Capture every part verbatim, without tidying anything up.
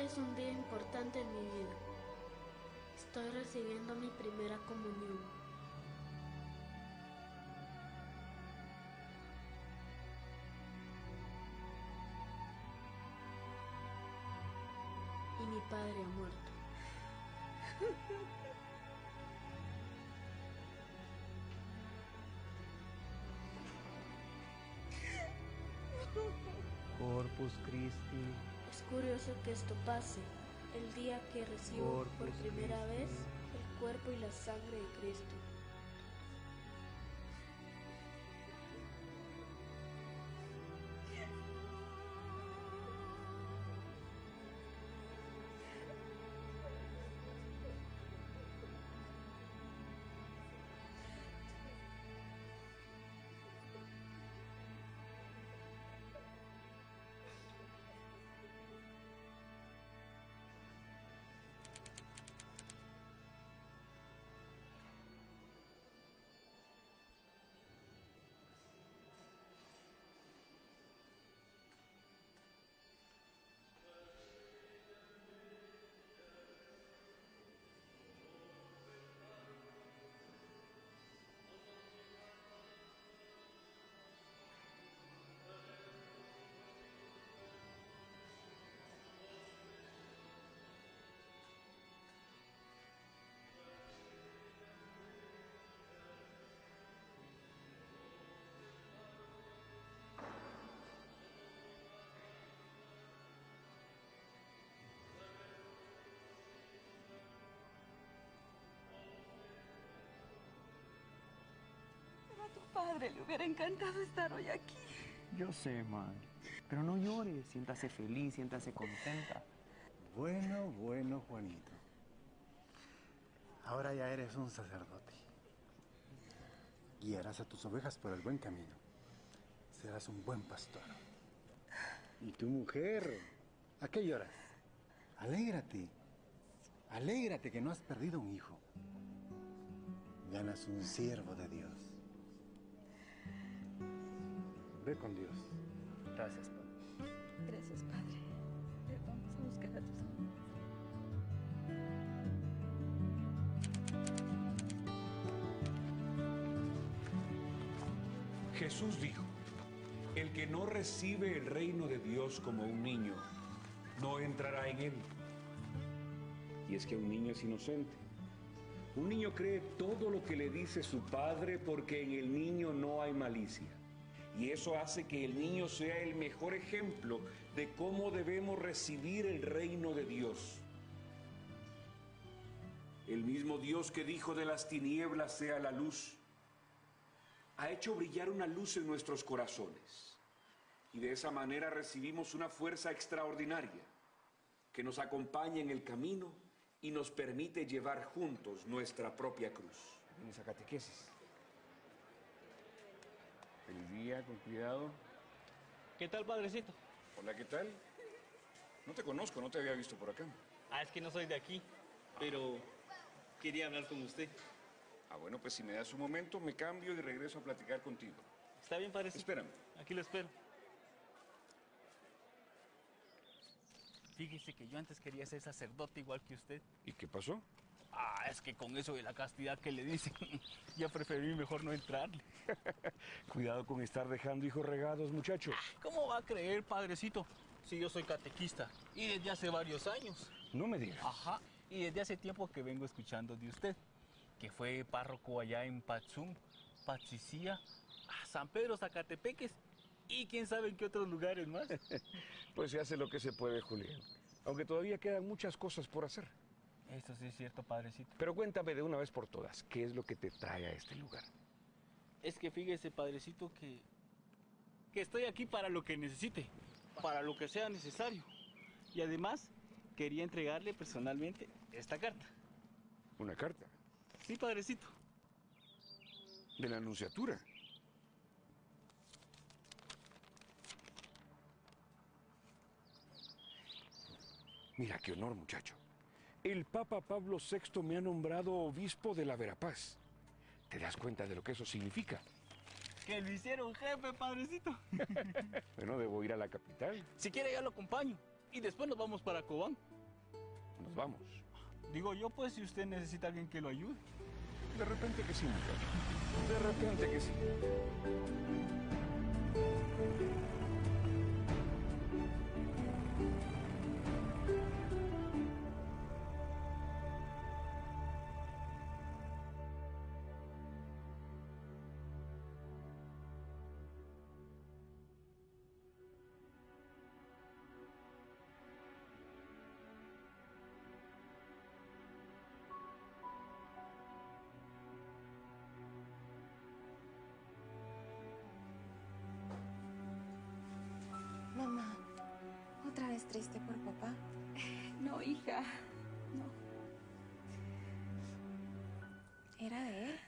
es un día importante en mi vida. Estoy recibiendo mi primera comunión. Y mi padre ha muerto. Corpus Christi. Es curioso que esto pase el día que recibo Corpus por primera Christi. vez el cuerpo y la sangre de Cristo. Pero a tu padre le hubiera encantado estar hoy aquí. Yo sé, madre. Pero no llores, siéntase feliz, siéntase contenta. Bueno, bueno, Juanito. Ahora ya eres un sacerdote. Guiarás a tus ovejas por el buen camino. Serás un buen pastor. ¿Y tu mujer? ¿A qué lloras? Alégrate. Alégrate que no has perdido un hijo. Ganas un siervo de Dios. Ve con Dios. Gracias, padre. Gracias, padre. Vamos a buscar a tus amigos. Jesús dijo, el que no recibe el reino de Dios como un niño, no entrará en él. Y es que un niño es inocente. Un niño cree todo lo que le dice su padre porque en el niño no hay malicia. Y eso hace que el niño sea el mejor ejemplo de cómo debemos recibir el reino de Dios. El mismo Dios que dijo de las tinieblas sea la luz, ha hecho brillar una luz en nuestros corazones. Y de esa manera recibimos una fuerza extraordinaria que nos acompaña en el camino y nos permite llevar juntos nuestra propia cruz. En esa catequesis. Feliz día, con cuidado. ¿Qué tal, padrecito? Hola, ¿qué tal? No te conozco, no te había visto por acá. Ah, es que no soy de aquí, pero quería hablar con usted. Ah, bueno, pues si me das un momento, me cambio y regreso a platicar contigo. ¿Está bien, padrecito? Espérame. Aquí lo espero. Fíjese que yo antes quería ser sacerdote igual que usted. ¿Y qué pasó? Ah, es que con eso de la castidad que le dicen, ya preferí mejor no entrarle. Cuidado con estar dejando hijos regados, muchacho. ¿Cómo va a creer, padrecito, si yo soy catequista y desde hace varios años? No me digas. Ajá, y desde hace tiempo que vengo escuchando de usted, que fue párroco allá en Patzum, Patzicía, San Pedro Zacatepeques y quién sabe en qué otros lugares más. Pues se hace lo que se puede, Julián. Aunque todavía quedan muchas cosas por hacer. Eso sí es cierto, padrecito. Pero cuéntame de una vez por todas, ¿qué es lo que te trae a este lugar? Es que fíjese, padrecito, que, que estoy aquí para lo que necesite, para lo que sea necesario. Y además, quería entregarle personalmente esta carta. ¿Una carta? Sí, padrecito. ¿De la Anunciatura? Mira qué honor, muchacho. El Papa Pablo sexto me ha nombrado obispo de la Verapaz. ¿Te das cuenta de lo que eso significa? Que lo hicieron jefe, padrecito. Bueno, debo ir a la capital. Si quiere, ya lo acompaño. y después nos vamos para Cobán. Nos vamos. Digo yo, pues, si usted necesita a alguien que lo ayude. De repente que sí, muchacho. De repente que sí. Mamá, ¿otra vez triste por papá? No, hija, no. ¿Era de él?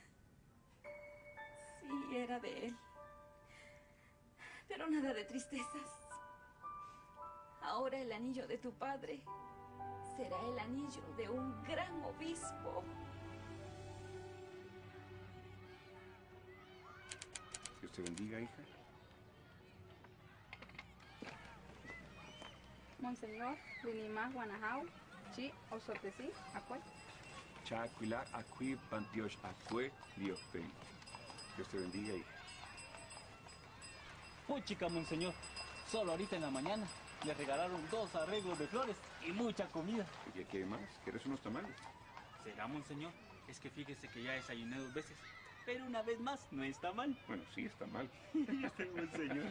Sí, era de él. Pero nada de tristezas. Ahora el anillo de tu padre será el anillo de un gran obispo. Dios te bendiga, hija. Monseñor, Linimás, Guanajau, Chi, Osotesí, Acuay. Chacuila, Acui, Pantiosh, Acue, Dios te Dios te bendiga, hija. Uy, chica, monseñor, solo ahorita en la mañana le regalaron dos arreglos de flores y mucha comida. ¿Y qué quiere más? ¿Quieres unos tamales? ¿Será, monseñor? Es que fíjese que ya desayuné dos veces, pero una vez más no está mal. Bueno, sí, está mal. Este monseñor.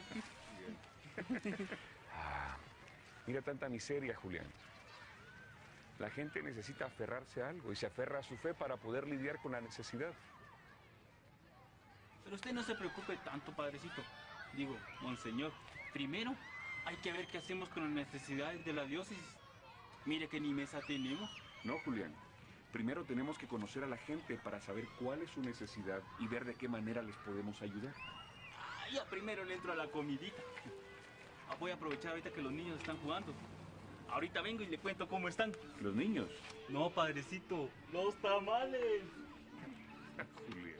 Ah, mira tanta miseria, Julián. La gente necesita aferrarse a algo y se aferra a su fe para poder lidiar con la necesidad. Pero usted no se preocupe tanto, padrecito. Digo, monseñor, primero hay que ver qué hacemos con las necesidades de la diócesis. Mire que ni mesa tenemos. No, Julián. Primero tenemos que conocer a la gente para saber cuál es su necesidad y ver de qué manera les podemos ayudar. Ah, ya primero le entro a la comidita. Ah, voy a aprovechar ahorita que los niños están jugando. Ahorita vengo y le cuento cómo están. ¿Los niños? No, padrecito, los tamales. Julián.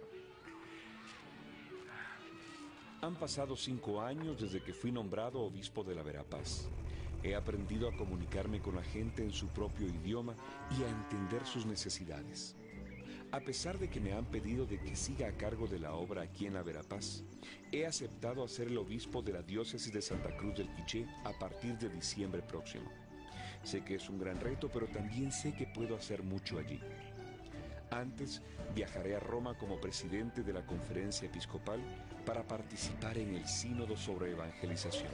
Han pasado cinco años desde que fui nombrado obispo de la Verapaz. He aprendido a comunicarme con la gente en su propio idioma y a entender sus necesidades. A pesar de que me han pedido de que siga a cargo de la obra aquí en la Verapaz, he aceptado a ser el obispo de la diócesis de Santa Cruz del Quiché a partir de diciembre próximo. Sé que es un gran reto, pero también sé que puedo hacer mucho allí. Antes, viajaré a Roma como presidente de la Conferencia Episcopal para participar en el Sínodo sobre Evangelización.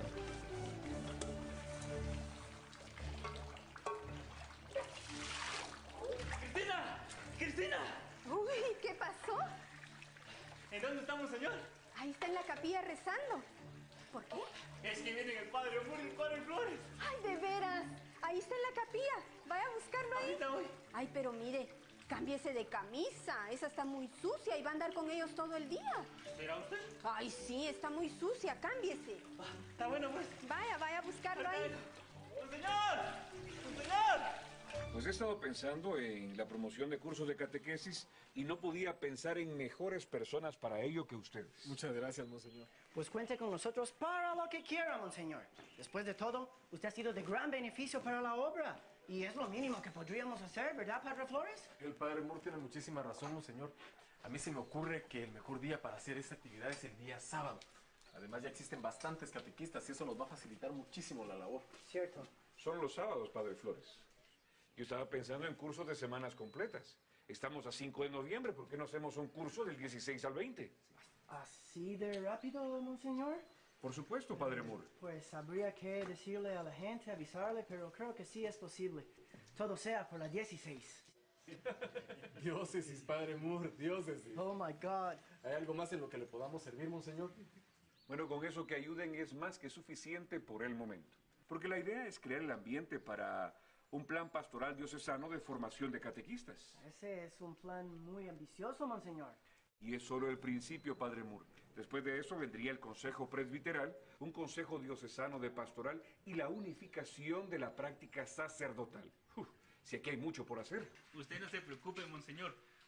¡Cristina! ¡Cristina! Uy, ¿qué pasó? ¿En dónde estamos, señor? Ahí está en la capilla rezando. ¿Por qué? Es que vienen el padre Amor y el padre Flores. Ay, de veras. Ahí está en la capilla. Vaya a buscarlo ahí. Ahorita voy. Ay, pero mire, cámbiese de camisa. Esa está muy sucia y va a andar con ellos todo el día. ¿Será usted? Ay, sí, está muy sucia. Cámbiese. Ah, está bueno, pues. Vaya, vaya a buscarlo ahí. ¡Monseñor! ¡Monseñor! Pues he estado pensando en la promoción de cursos de catequesis y no podía pensar en mejores personas para ello que ustedes. Muchas gracias, monseñor. Pues cuente con nosotros para lo que quiera, monseñor. Después de todo, usted ha sido de gran beneficio para la obra. Y es lo mínimo que podríamos hacer, ¿verdad, Padre Flores? El padre Moore tiene muchísima razón, monseñor. A mí se me ocurre que el mejor día para hacer esta actividad es el día sábado. Además, ya existen bastantes catequistas y eso nos va a facilitar muchísimo la labor. Cierto. Solo los sábados, Padre Flores. Yo estaba pensando en cursos de semanas completas. Estamos a cinco de noviembre, ¿por qué no hacemos un curso del dieciséis al veinte? ¿Así de rápido, monseñor? Por supuesto, Padre Moore. Pues habría que decirle a la gente, avisarle, pero creo que sí es posible. Todo sea por la dieciséis. Diócesis, padre Moore, diócesis. Oh, my God. ¿Hay algo más en lo que le podamos servir, monseñor? Bueno, con eso que ayuden es más que suficiente por el momento. Porque la idea es crear el ambiente para un plan pastoral diocesano de formación de catequistas. Ese es un plan muy ambicioso, monseñor. Y es solo el principio, Padre Moore. Después de eso vendría el Consejo Presbiteral, un Consejo Diocesano de Pastoral y la unificación de la práctica sacerdotal. Uf, si aquí hay mucho por hacer. Usted no se preocupe, monseñor.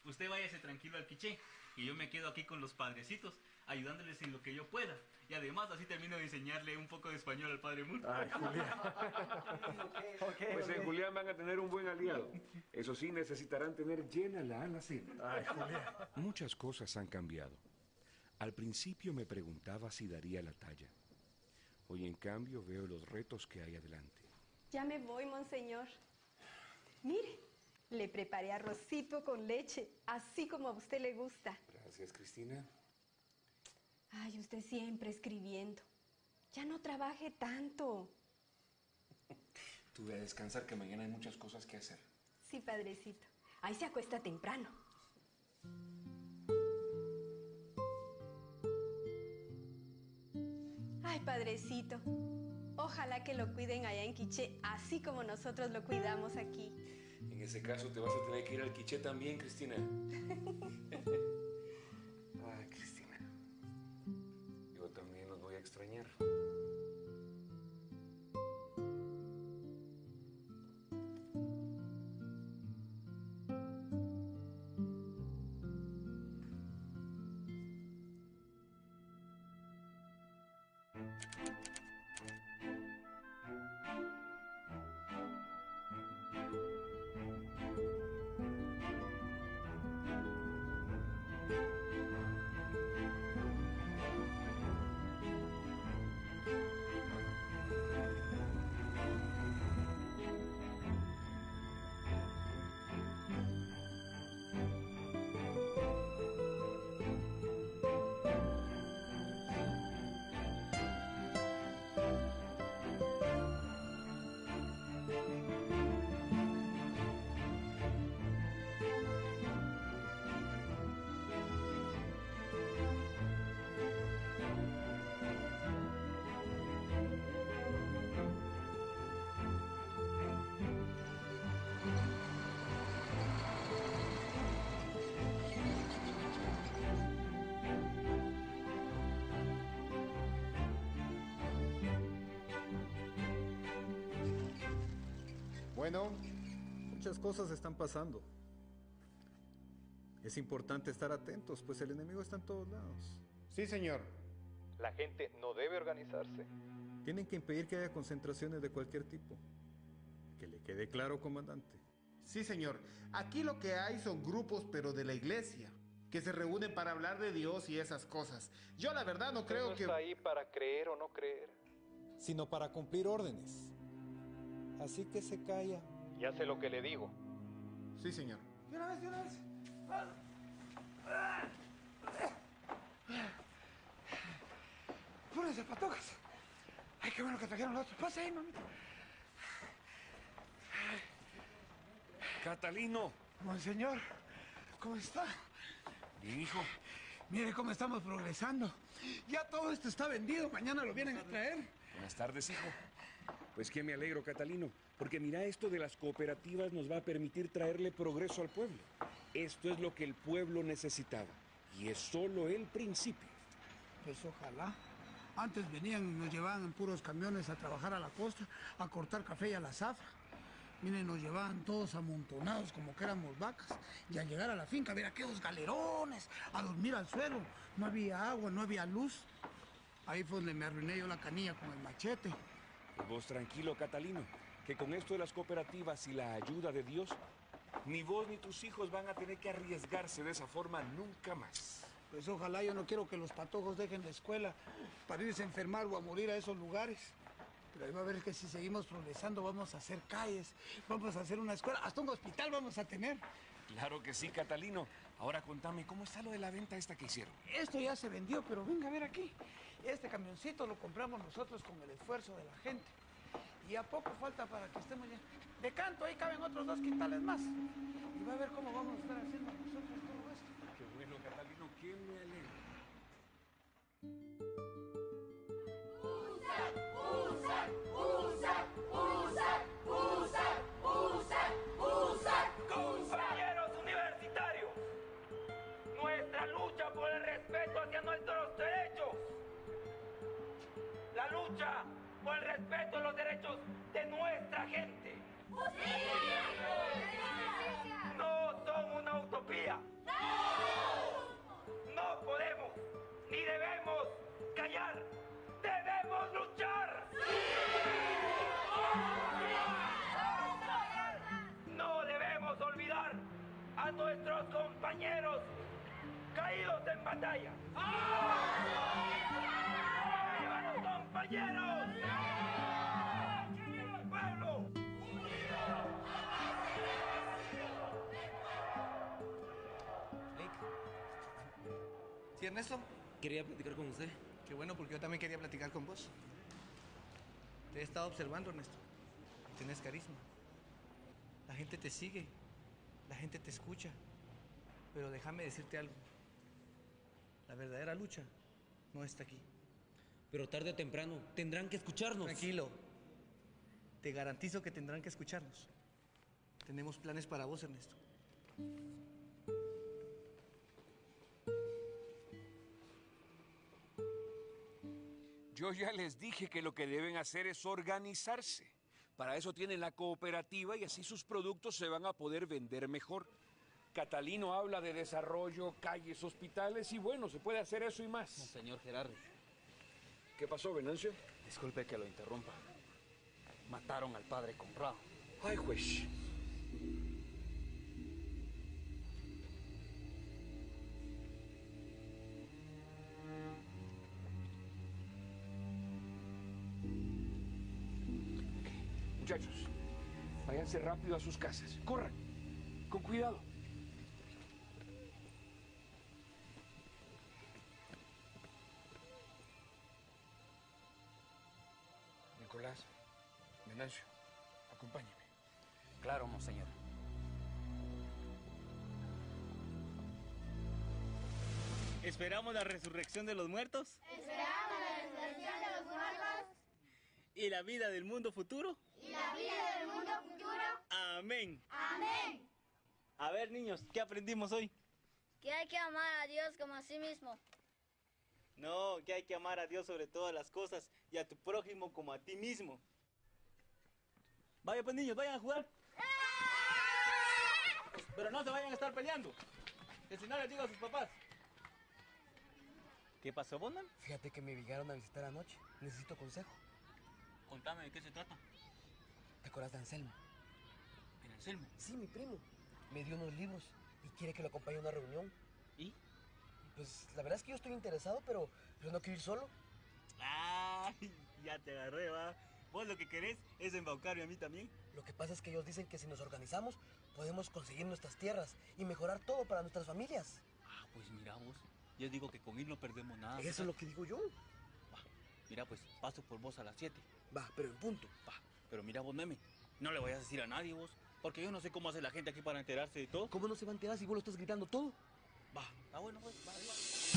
usted váyase tranquilo al quiché y yo me quedo aquí con los padrecitos, ayudándoles en lo que yo pueda. Y además así termino de enseñarle un poco de español al padre Moore. Ay, Julián. Pues en Julián van a tener un buen aliado. Eso sí, necesitarán tener llena la alacena. Ay, Julián. Muchas cosas han cambiado. Al principio me preguntaba si daría la talla. Hoy, en cambio, veo los retos que hay adelante. Ya me voy, monseñor. Mire, le preparé arrocito con leche, así como a usted le gusta. Gracias, Cristina. Ay, usted siempre escribiendo. Ya no trabaje tanto. Tú ve a descansar, que mañana hay muchas cosas que hacer. Sí, padrecito. Ahí se acuesta temprano. Ay, padrecito. Ojalá que lo cuiden allá en Quiché, así como nosotros lo cuidamos aquí. En ese caso te vas a tener que ir al quiché también, Cristina. Ay, Cristina. Yo también los voy a extrañar. Bueno, muchas cosas están pasando. Es importante estar atentos, pues el enemigo está en todos lados. Sí, señor. La gente no debe organizarse. Tienen que impedir que haya concentraciones de cualquier tipo. Que le quede claro, comandante. Sí, señor. Aquí lo que hay son grupos, pero de la iglesia, que se reúnen para hablar de Dios y esas cosas. Yo la verdad no creo no que... está ahí para creer o no creer, sino para cumplir órdenes. Así que se calla. Y hace lo que le digo. Sí, señor. De una vez, de una vez. Púrense, patojas. Ay, qué bueno que trajeron los otros. Pase ahí, mamita. Catalino. Monseñor, ¿cómo está? Bien, hijo. Mire cómo estamos progresando. Ya todo esto está vendido. Mañana lo vienen a traer. Buenas tardes, hijo. Pues que me alegro, Catalino, porque mira, esto de las cooperativas nos va a permitir traerle progreso al pueblo. Esto es lo que el pueblo necesitaba, y es solo el principio. Pues ojalá. Antes venían y nos llevaban en puros camiones a trabajar a la costa, a cortar café y a la zafra. Miren, nos llevaban todos amontonados como que éramos vacas. Y al llegar a la finca, a ver aquellos galerones, a dormir al suelo. No había agua, no había luz. Ahí fue donde me arruiné yo la canilla con el machete. Pues vos tranquilo, Catalino, que con esto de las cooperativas y la ayuda de Dios, ni vos ni tus hijos van a tener que arriesgarse de esa forma nunca más. Pues ojalá, yo no quiero que los patojos dejen la escuela para irse a enfermar o a morir a esos lugares. Pero ahí va a ver que si seguimos progresando vamos a hacer calles, vamos a hacer una escuela, hasta un hospital vamos a tener. Claro que sí, Catalino. Ahora contame, ¿cómo está lo de la venta esta que hicieron? Esto ya se vendió, pero venga a ver aquí. Este camioncito lo compramos nosotros con el esfuerzo de la gente. Y a poco falta para que estemos ya. De canto, ahí caben otros dos quintales más. Y va a ver cómo vamos a estar haciendo nosotros todo esto. Qué bueno, Catalino, que me alegro. Usa, usa, usa, usa, usa, usa, usa. Compañeros universitarios, nuestra lucha por el respeto hacia nuestros derechos, la lucha por el respeto a los derechos de nuestra gente. No son una una utopía. No podemos ni debemos callar. ¡Debemos luchar! No debemos olvidar a nuestros compañeros caídos en batalla. ¡Viva los compañeros! ¡El pueblo! ¿Sí, Ernesto? Quería platicar con usted. Qué bueno, porque yo también quería platicar con vos. Te he estado observando, Ernesto. Tienes carisma. La gente te sigue. La gente te escucha. Pero déjame decirte algo. La verdadera lucha no está aquí. Pero tarde o temprano tendrán que escucharnos. Tranquilo. Te garantizo que tendrán que escucharnos. Tenemos planes para vos, Ernesto. Yo ya les dije que lo que deben hacer es organizarse. Para eso tienen la cooperativa y así sus productos se van a poder vender mejor. Catalino habla de desarrollo, calles, hospitales y bueno, se puede hacer eso y más. Señor Gerardo. ¿Qué pasó, Venancio? Disculpe que lo interrumpa. Mataron al padre Conrado. Ay, juez. Muchachos, váyanse rápido a sus casas. Corran, con cuidado. Nicolás, Venancio, acompáñeme. Claro, monseñor. ¿Esperamos la resurrección de los muertos? Esperamos la resurrección de los muertos. ¿Y la vida del mundo futuro? Y la vida del mundo futuro. Amén. Amén. A ver, niños, ¿qué aprendimos hoy? Que hay que amar a Dios como a sí mismo. No, que hay que amar a Dios sobre todas las cosas y a tu prójimo como a ti mismo. Vaya pues, niños, vayan a jugar. Pero no se vayan a estar peleando, que si no les digo a sus papás. ¿Qué pasó, Bondan? Fíjate que me llegaron a visitar anoche. Necesito consejo. Contame, ¿de qué se trata? ¿Te acuerdas de Anselmo? ¿En Anselmo? Sí, mi primo. Me dio unos libros y quiere que lo acompañe a una reunión. ¿Y? Pues la verdad es que yo estoy interesado, pero, pero no quiero ir solo. ¡Ay! Ya te agarré, va. Vos lo que querés es embaucarme a mí también. Lo que pasa es que ellos dicen que si nos organizamos, podemos conseguir nuestras tierras y mejorar todo para nuestras familias. Ah, pues mira vos. Yo digo que con él no perdemos nada. Eso es lo que digo yo. Va, mira pues, paso por vos a las siete. Va, pero en punto. Va, pero mira vos, meme, no le vayas a decir a nadie vos, porque yo no sé cómo hace la gente aquí para enterarse de todo. ¿Cómo no se va a enterar si vos lo estás gritando todo? Va, está bueno pues, va, va.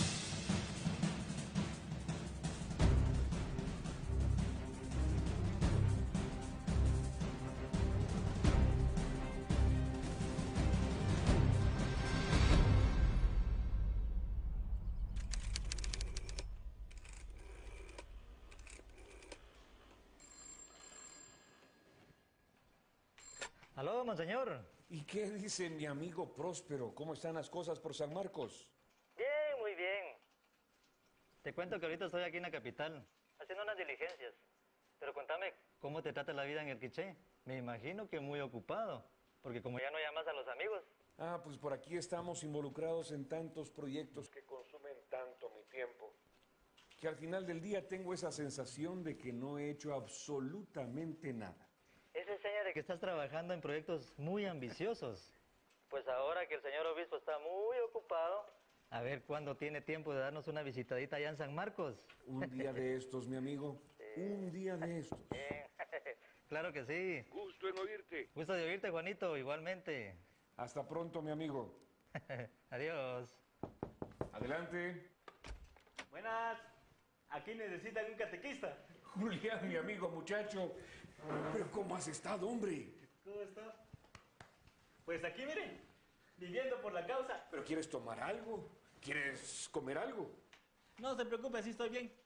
Aló, monseñor. ¿Y qué dice mi amigo Próspero? ¿Cómo están las cosas por San Marcos? Bien, muy bien. Te cuento que ahorita estoy aquí en la capital, haciendo unas diligencias. Pero contame, ¿cómo te trata la vida en el Quiché? Me imagino que muy ocupado, porque como ya no llamas a los amigos. Ah, pues por aquí estamos involucrados en tantos proyectos que consumen tanto mi tiempo, que al final del día tengo esa sensación de que no he hecho absolutamente nada. Eso enseña de que estás trabajando en proyectos muy ambiciosos. Pues ahora que el señor obispo está muy ocupado, a ver cuándo tiene tiempo de darnos una visitadita allá en San Marcos. Un día de estos, mi amigo. Sí. Un día de estos. Claro que sí. Gusto en oírte. Gusto de oírte, Juanito, igualmente. Hasta pronto, mi amigo. Adiós. Adelante. Buenas. Aquí necesitan un catequista. Julián, mi amigo, muchacho. Pero ¿cómo has estado, hombre? ¿Cómo está? Pues aquí, miren, viviendo por la causa. ¿Pero quieres tomar algo? ¿Quieres comer algo? No se preocupe, así estoy bien.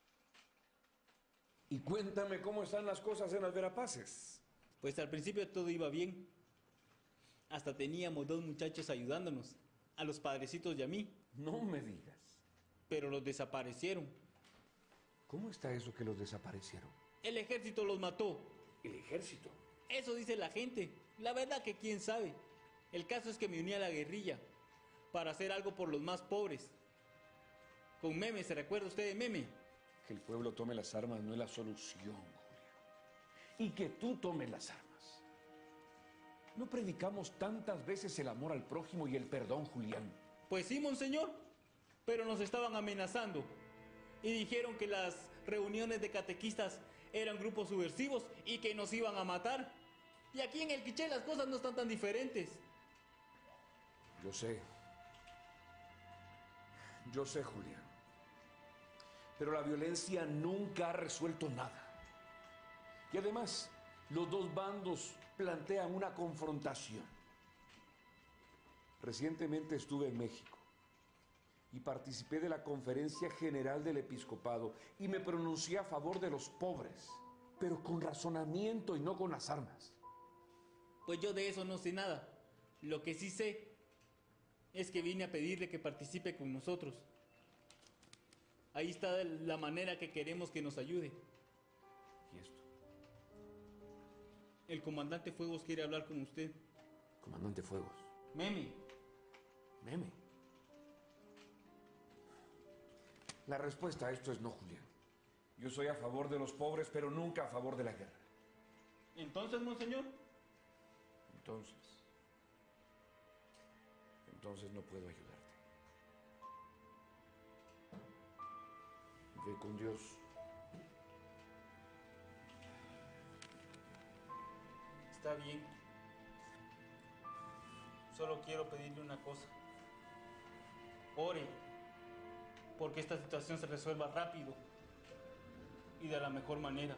Y cuéntame cómo están las cosas en las Verapaces. Pues al principio todo iba bien. Hasta teníamos dos muchachos ayudándonos, a los padrecitos y a mí. No me digas. Pero los desaparecieron. ¿Cómo está eso que los desaparecieron? El ejército los mató. ¿El ejército? Eso dice la gente. La verdad que quién sabe. El caso es que me uní a la guerrilla para hacer algo por los más pobres. Con Meme, ¿se recuerda usted de Meme? Que el pueblo tome las armas no es la solución, Julián. Y que tú tomes las armas. No predicamos tantas veces el amor al prójimo y el perdón, Julián. Pues sí, monseñor, pero nos estaban amenazando. Y dijeron que las reuniones de catequistas eran grupos subversivos y que nos iban a matar. Y aquí en el Quiché las cosas no están tan diferentes. Yo sé. Yo sé, Julián. Pero la violencia nunca ha resuelto nada. Y además, los dos bandos plantean una confrontación. Recientemente estuve en México y participé de la Conferencia General del Episcopado y me pronuncié a favor de los pobres, pero con razonamiento y no con las armas. Pues yo de eso no sé nada. Lo que sí sé es que vine a pedirle que participe con nosotros. Ahí está la manera que queremos que nos ayude. ¿Y esto? El comandante Fuegos quiere hablar con usted. Comandante Fuegos. Meme. Meme. La respuesta a esto es no, Julián. Yo soy a favor de los pobres, pero nunca a favor de la guerra. ¿Entonces, monseñor? Entonces... Entonces no puedo ayudarte. Ve con Dios. Está bien. Solo quiero pedirle una cosa. Ore, porque esta situación se resuelva rápido y de la mejor manera.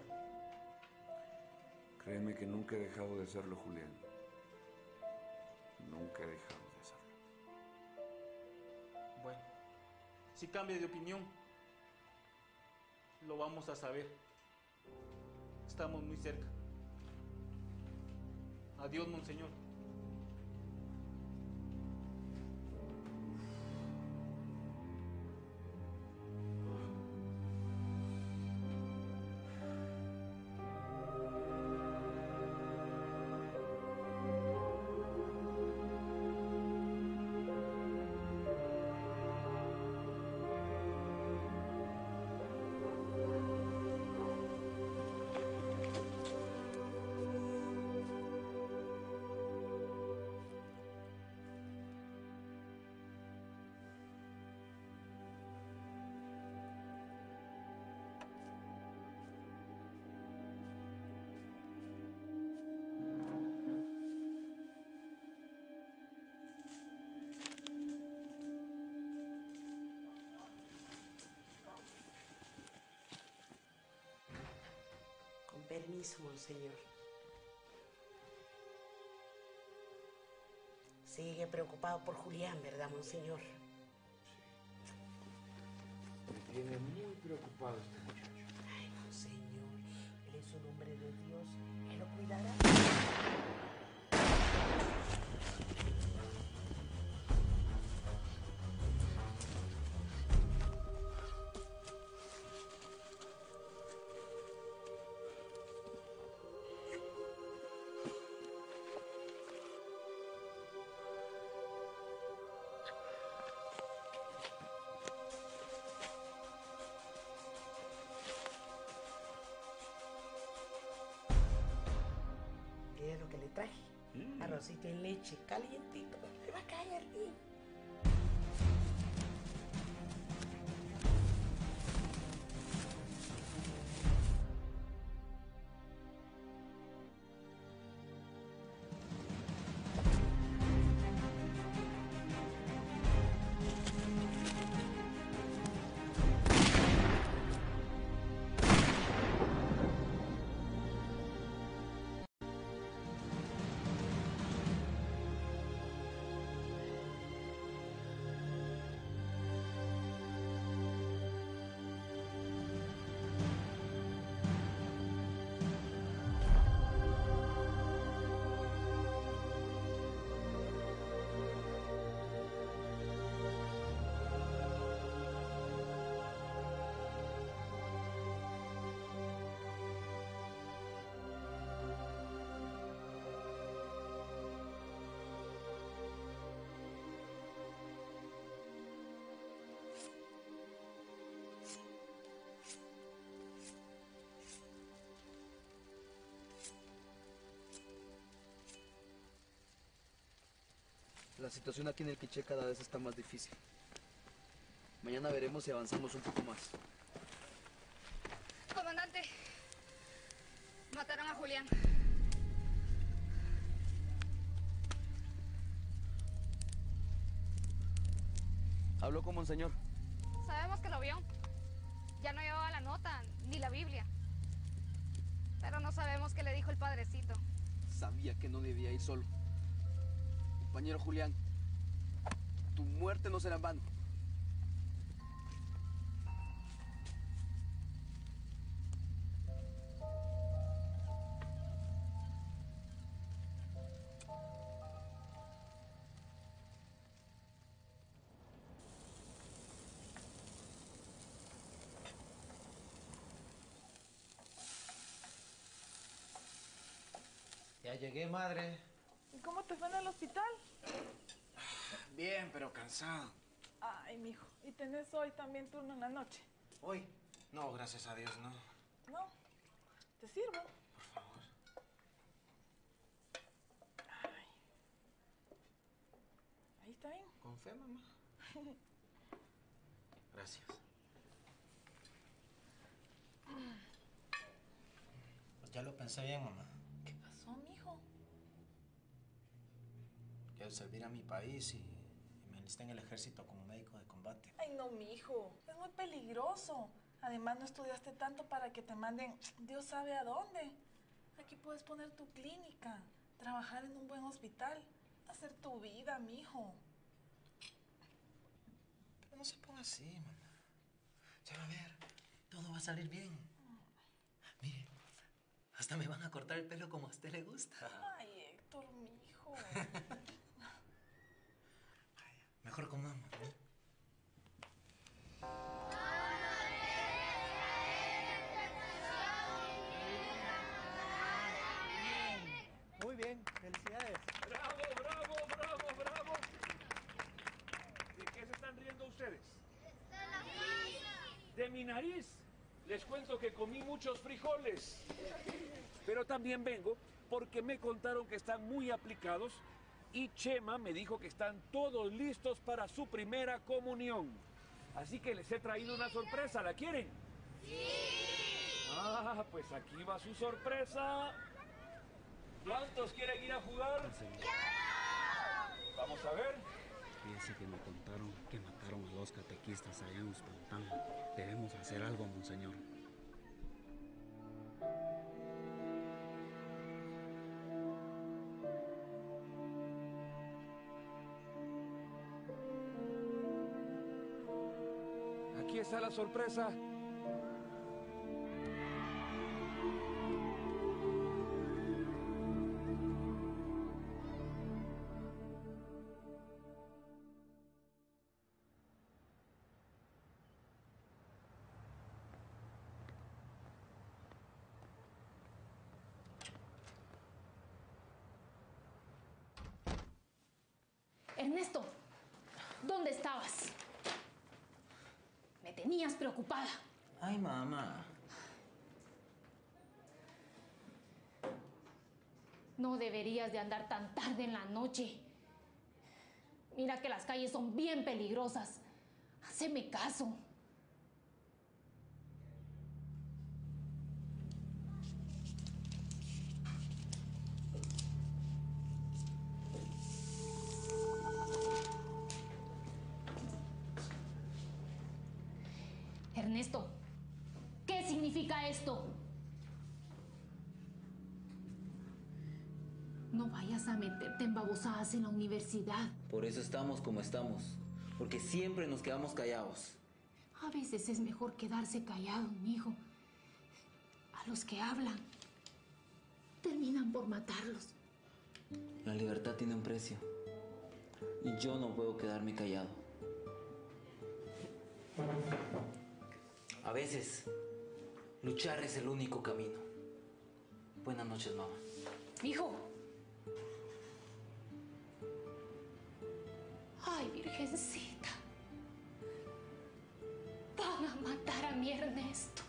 Créeme que nunca he dejado de hacerlo, Julián. Nunca he dejado de hacerlo. Bueno, si cambia de opinión, lo vamos a saber. Estamos muy cerca. Adiós, monseñor. Permiso, monseñor. Sigue preocupado por Julián, ¿verdad, monseñor? Me tiene muy preocupado este muchacho. Ay, monseñor, él es un hombre de Dios, él lo cuidará. Mira lo que le traje. Mm. Arrocito en leche, calientito. Le va a caer bien. La situación aquí en el Quiché cada vez está más difícil. Mañana veremos si avanzamos un poco más. Comandante, mataron a Julián. Habló con Monseñor. Sabemos que lo vio. Ya no llevaba la nota, ni la Biblia. Pero no sabemos qué le dijo el padrecito. Sabía que no debía ir solo. Compañero Julián, tu muerte no será en vano. Ya llegué, madre. ¿Y cómo te fue en el hospital? Bien, pero cansado. Ay, mijo. ¿Y tenés hoy también turno en la noche? ¿Hoy? No, gracias a Dios, no. ¿No? ¿Te sirvo? Por favor. Ay. Ahí está bien. Con fe, mamá. Gracias. Pues ya lo pensé bien, mamá. ¿Qué pasó, mijo? Quiero servir a mi país y, y me enlisté en el ejército como médico de combate. Ay, no, mijo. Es muy peligroso. Además, no estudiaste tanto para que te manden Dios sabe a dónde. Aquí puedes poner tu clínica, trabajar en un buen hospital, hacer tu vida, mijo. Pero no se ponga así, mamá. Ya va a ver, todo va a salir bien. Mire, hasta me van a cortar el pelo como a usted le gusta. Ay, Héctor, mijo. Mejor comamos, ¿no? Muy bien, felicidades. ¡Bravo, bravo, bravo, bravo! ¿De qué se están riendo ustedes? ¿De mi nariz? Les cuento que comí muchos frijoles. Pero también vengo porque me contaron que están muy aplicados y Chema me dijo que están todos listos para su primera comunión. Así que les he traído una sorpresa. ¿La quieren? ¡Sí! Ah, pues aquí va su sorpresa. ¿Cuántos quieren ir a jugar? ¡Yo! Vamos a ver. Fíjese que me contaron que mataron a dos catequistas allá en Uspantán. Debemos hacer algo, monseñor. Aquí está la sorpresa. Ernesto, ¿dónde estabas? Me tenías preocupada. Ay, mamá. No deberías de andar tan tarde en la noche. Mira que las calles son bien peligrosas. Haceme caso. Ernesto, ¿qué significa esto? No vayas a meterte en babosadas en la universidad. Por eso estamos como estamos, porque siempre nos quedamos callados. A veces es mejor quedarse callado, mijo. A los que hablan, terminan por matarlos. La libertad tiene un precio, y yo no puedo quedarme callado. A veces, luchar es el único camino. Buenas noches, mamá. Hijo. Ay, virgencita. Van a matar a mi Ernesto.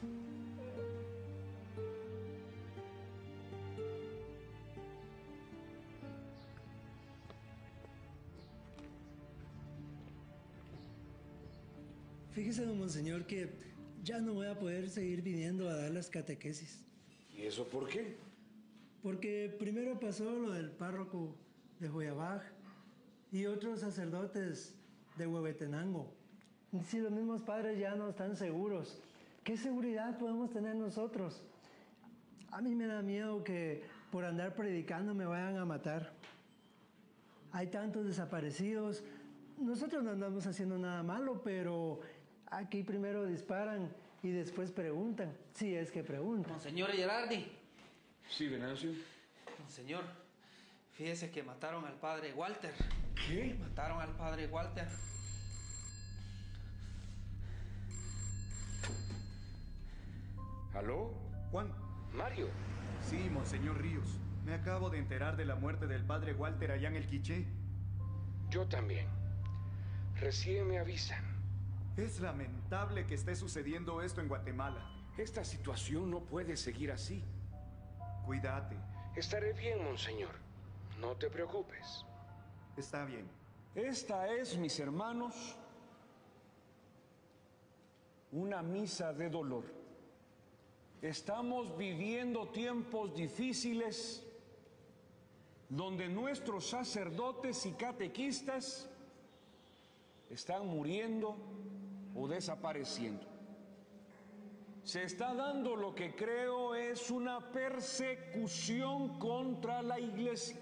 Fíjese, don Monseñor, que ya no voy a poder seguir viniendo a dar las catequesis. ¿Y eso por qué? Porque primero pasó lo del párroco de Joyabaj y otros sacerdotes de Huehuetenango. Si los mismos padres ya no están seguros, ¿qué seguridad podemos tener nosotros? A mí me da miedo que por andar predicando me vayan a matar. Hay tantos desaparecidos. Nosotros no andamos haciendo nada malo, pero aquí primero disparan y después preguntan, si es que preguntan. Monseñor Gerardi. Sí, Venancio. Monseñor, fíjese que mataron al padre Walter. ¿Qué? Mataron al padre Walter. ¿Aló? Juan. Mario. Sí, Monseñor Ríos. Me acabo de enterar de la muerte del padre Walter allá en el Quiché. Yo también. Recién me avisan. Es lamentable que esté sucediendo esto en Guatemala. Esta situación no puede seguir así. Cuídate. Estaré bien, Monseñor. No te preocupes. Está bien. Esta es, mis hermanos, una misa de dolor. Estamos viviendo tiempos difíciles donde nuestros sacerdotes y catequistas están muriendo o desapareciendo. Se está dando lo que creo es una persecución contra la Iglesia.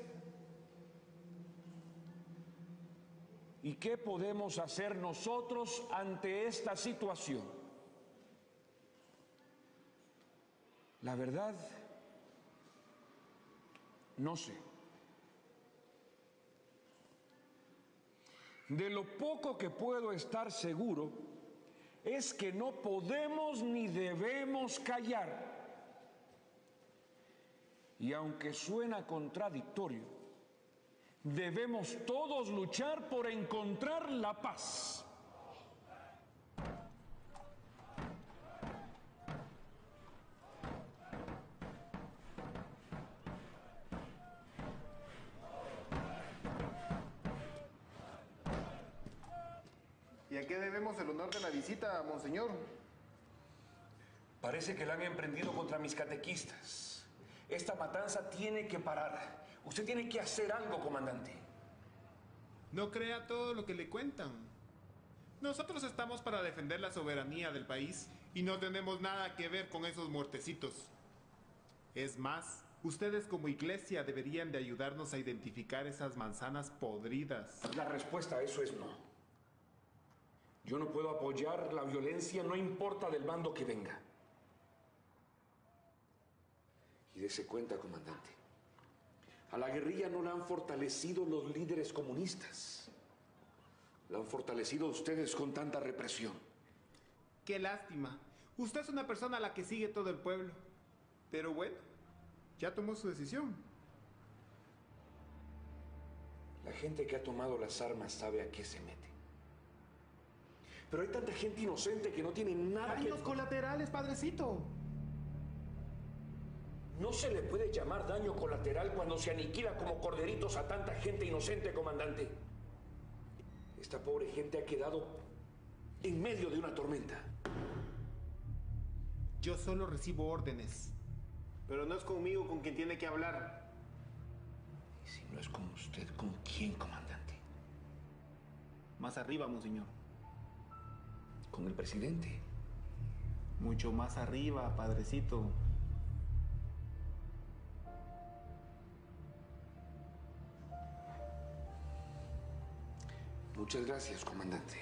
¿Y qué podemos hacer nosotros ante esta situación? La verdad, no sé. De lo poco que puedo estar seguro es que no podemos ni debemos callar. Y aunque suena contradictorio, debemos todos luchar por encontrar la paz. ¿Y a qué debemos el honor de la visita, Monseñor? Parece que la han emprendido contra mis catequistas. Esta matanza tiene que parar. Usted tiene que hacer algo, comandante. No crea todo lo que le cuentan. Nosotros estamos para defender la soberanía del país y no tenemos nada que ver con esos muertecitos. Es más, ustedes como iglesia deberían de ayudarnos a identificar esas manzanas podridas. La respuesta a eso es no. Yo no puedo apoyar la violencia, no importa del bando que venga. Y dése cuenta, comandante. A la guerrilla no la han fortalecido los líderes comunistas. La han fortalecido ustedes con tanta represión. Qué lástima. Usted es una persona a la que sigue todo el pueblo. Pero bueno, ya tomó su decisión. La gente que ha tomado las armas sabe a qué se mete. Pero hay tanta gente inocente que no tiene nada que... Daños colaterales, padrecito. No se le puede llamar daño colateral cuando se aniquila como corderitos a tanta gente inocente, comandante. Esta pobre gente ha quedado en medio de una tormenta. Yo solo recibo órdenes. Pero no es conmigo con quien tiene que hablar. Y si no es con usted, ¿con quién, comandante? Más arriba, monseñor. ¿Con el presidente? Mucho más arriba, padrecito. Muchas gracias, comandante.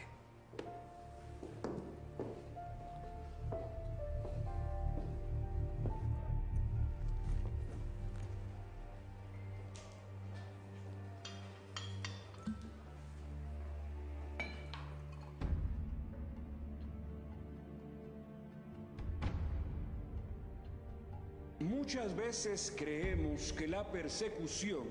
Muchas veces creemos que la persecución,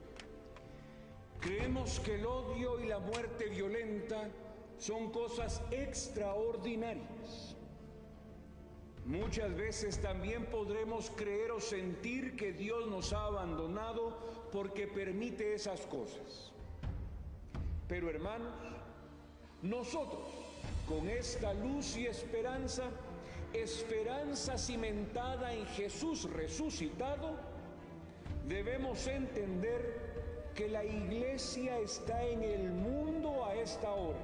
creemos que el odio y la muerte violenta son cosas extraordinarias. Muchas veces también podremos creer o sentir que Dios nos ha abandonado porque permite esas cosas. Pero hermanos, nosotros Con esta luz y esperanza, esperanza cimentada en Jesús resucitado, debemos entender que la iglesia está en el mundo a esta hora.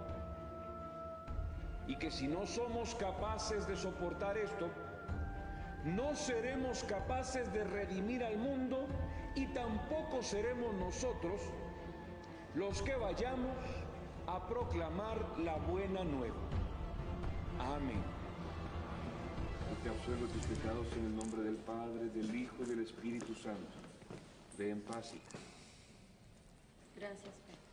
Y que si no somos capaces de soportar esto, no seremos capaces de redimir al mundo y tampoco seremos nosotros los que vayamos a proclamar la buena nueva. Amén. Yo te absuelvo tus pecados en el nombre del Padre, del Hijo y del Espíritu Santo. Ve en paz, hija. Gracias, Pedro.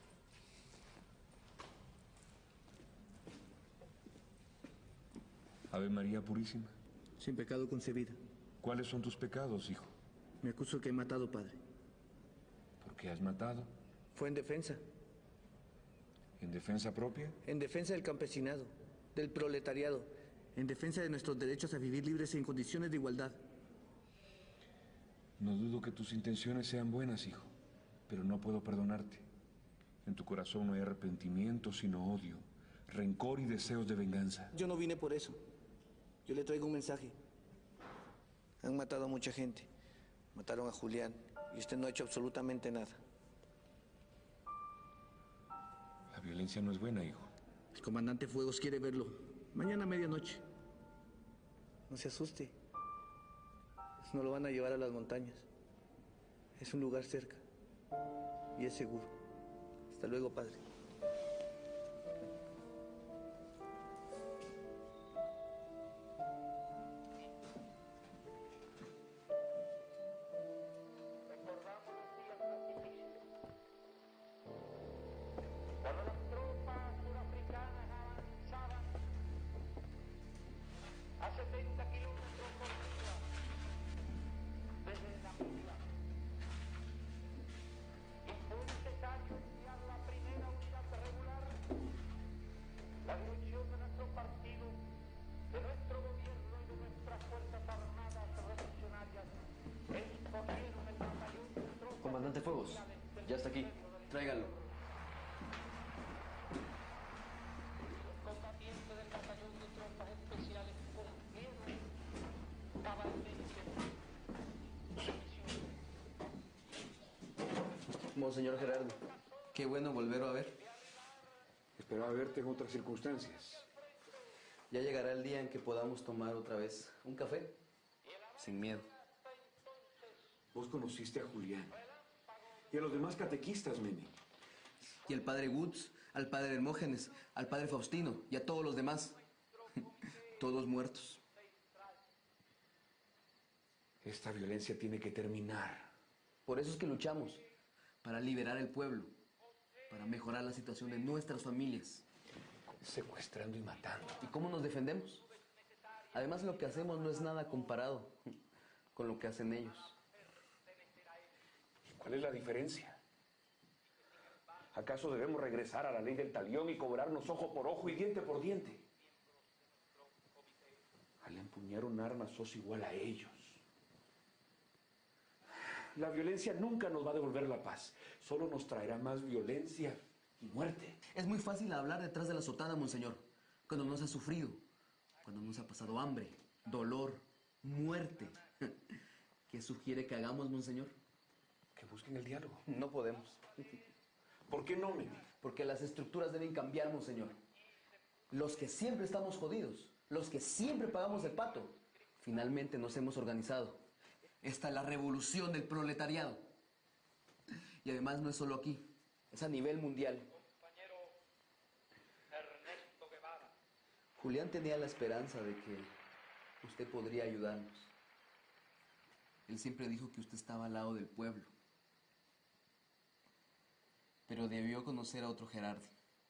Ave María Purísima. Sin pecado concebida. ¿Cuáles son tus pecados, hijo? Me acuso que he matado, padre. ¿Por qué has matado? Fue en defensa. ¿En defensa propia? En defensa del campesinado, del proletariado, en defensa de nuestros derechos a vivir libres y en condiciones de igualdad. No dudo que tus intenciones sean buenas, hijo, pero no puedo perdonarte. En tu corazón no hay arrepentimiento, sino odio, rencor y deseos de venganza. Yo no vine por eso. Yo le traigo un mensaje. Han matado a mucha gente. Mataron a Julián y usted no ha hecho absolutamente nada. La violencia no es buena, hijo. El comandante Fuegos quiere verlo. Mañana a medianoche. No se asuste. No lo van a llevar a las montañas. Es un lugar cerca. Y es seguro. Hasta luego, padre. Cuando las tropas surafricanas avanzaban a setenta kilómetros por día desde Namibia, y fue necesario enviar la primera unidad regular, la dirección de nuestro partido, de nuestro gobierno y de nuestras fuerzas armadas revolucionarias escogieron el batallón de tropas. Comandante Fuegos, ya está aquí. Tráiganlo. Monseñor Gerardo, qué bueno volverlo a ver. Esperaba verte en otras circunstancias. Ya llegará el día en que podamos tomar otra vez un café, sin miedo. Vos conociste a Julián y a los demás catequistas, Mene. Y al padre Woods, al padre Hermógenes, al padre Faustino y a todos los demás. Todos muertos. Esta violencia tiene que terminar. Por eso es que luchamos. Para liberar el pueblo, para mejorar la situación de nuestras familias. Secuestrando y matando. ¿Y cómo nos defendemos? Además, lo que hacemos no es nada comparado con lo que hacen ellos. ¿Cuál es la diferencia? ¿Acaso debemos regresar a la ley del talión y cobrarnos ojo por ojo y diente por diente? Al empuñar un arma sos igual a ellos. La violencia nunca nos va a devolver la paz. Solo nos traerá más violencia y muerte. Es muy fácil hablar detrás de la sotana, monseñor. Cuando nos ha sufrido, cuando nos ha pasado hambre, dolor, muerte. ¿Qué sugiere que hagamos, monseñor? Que busquen el diálogo. No podemos. ¿Por qué no, Mene? Porque las estructuras deben cambiar, monseñor. Los que siempre estamos jodidos, los que siempre pagamos el pato, finalmente nos hemos organizado. Esta es la revolución del proletariado. Y además no es solo aquí, es a nivel mundial. Julián tenía la esperanza de que usted podría ayudarnos. Él siempre dijo que usted estaba al lado del pueblo. Pero debió conocer a otro Gerardo.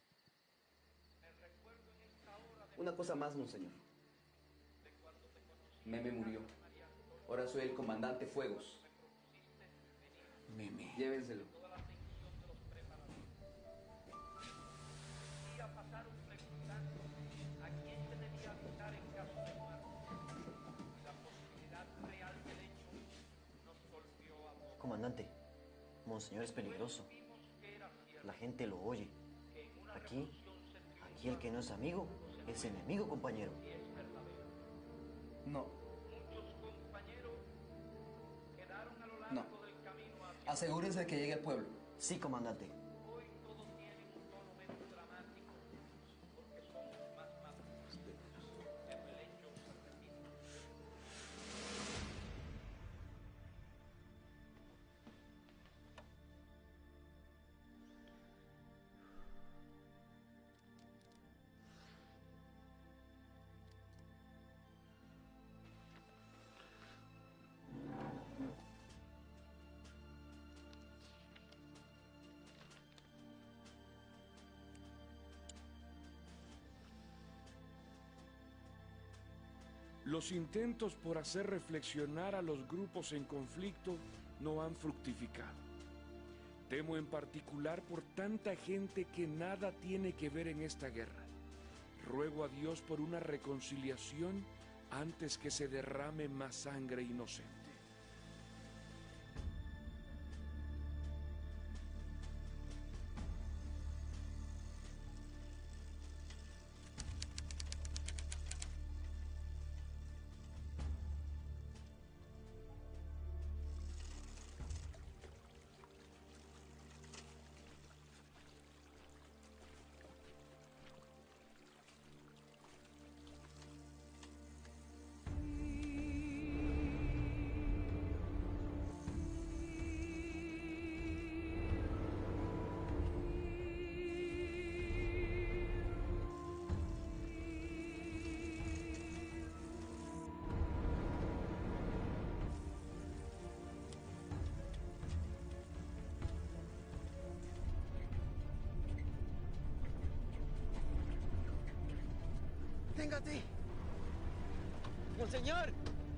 Una cosa más, monseñor. Meme murió. Ahora soy el comandante Fuegos. Meme. Llévenselo. Comandante, Monseñor es peligroso. La gente lo oye. Aquí, Aquí el que no es amigo es enemigo, compañero. No. No. Asegúrense de que llegue al pueblo. Sí, comandante. Los intentos por hacer reflexionar a los grupos en conflicto no han fructificado. Temo en particular por tanta gente que nada tiene que ver en esta guerra. Ruego a Dios por una reconciliación antes que se derrame más sangre inocente. ¡Téngate! ¡Monseñor!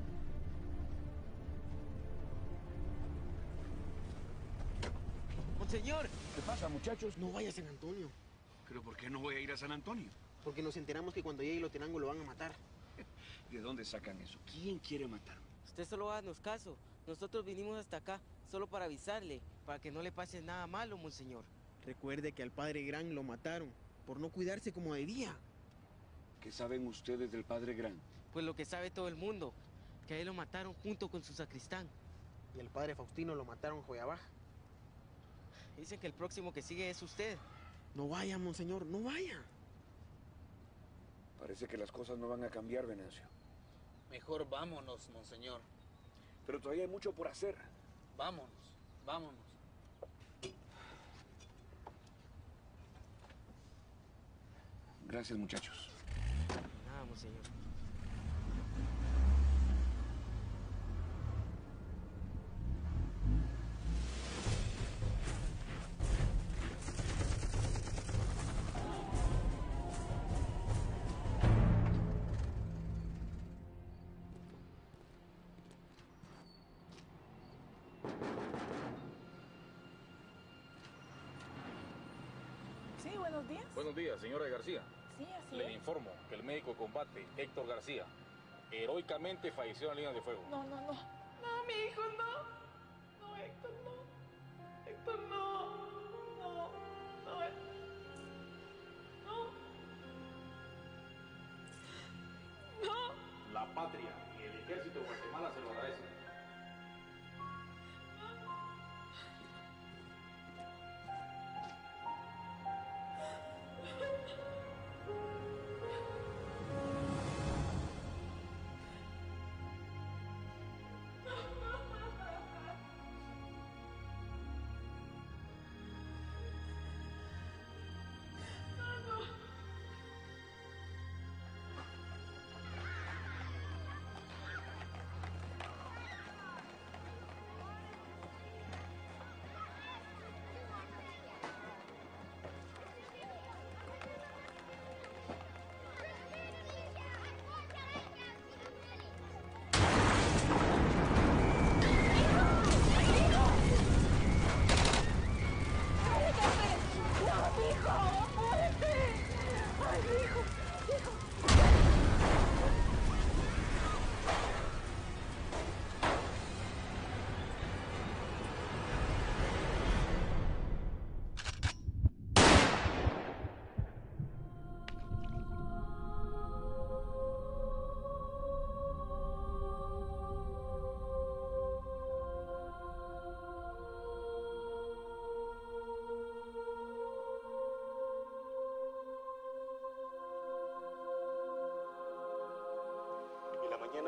¡Monseñor! ¿Qué pasa, muchachos? No vaya a San Antonio. ¿Pero por qué no voy a ir a San Antonio? Porque nos enteramos que cuando llegue Lotenango lo van a matar. ¿De dónde sacan eso? ¿Quién quiere matarme? Usted solo háganos caso. Nosotros vinimos hasta acá solo para avisarle, para que no le pase nada malo, monseñor. Recuerde que al padre Gran lo mataron por no cuidarse como debía. ¿Qué saben ustedes del padre Gran? Pues lo que sabe todo el mundo, que a él lo mataron junto con su sacristán. Y al padre Faustino lo mataron en Joya Baja. Dicen que el próximo que sigue es usted. No vaya, monseñor, no vaya. Parece que las cosas no van a cambiar, Venancio. Mejor vámonos, monseñor. Pero todavía hay mucho por hacer. Vámonos, vámonos. Gracias, muchachos. Nada, monseñor. Sí, buenos días. Buenos días, señora García. Sí, así Le es. informo que el médico de combate, Héctor García, heroicamente falleció en la línea de fuego. No, no, no. No, mi hijo, no. No, Héctor, no. Héctor, no. No, no. No. No. La patria y el ejército de Guatemala se lo agradecen.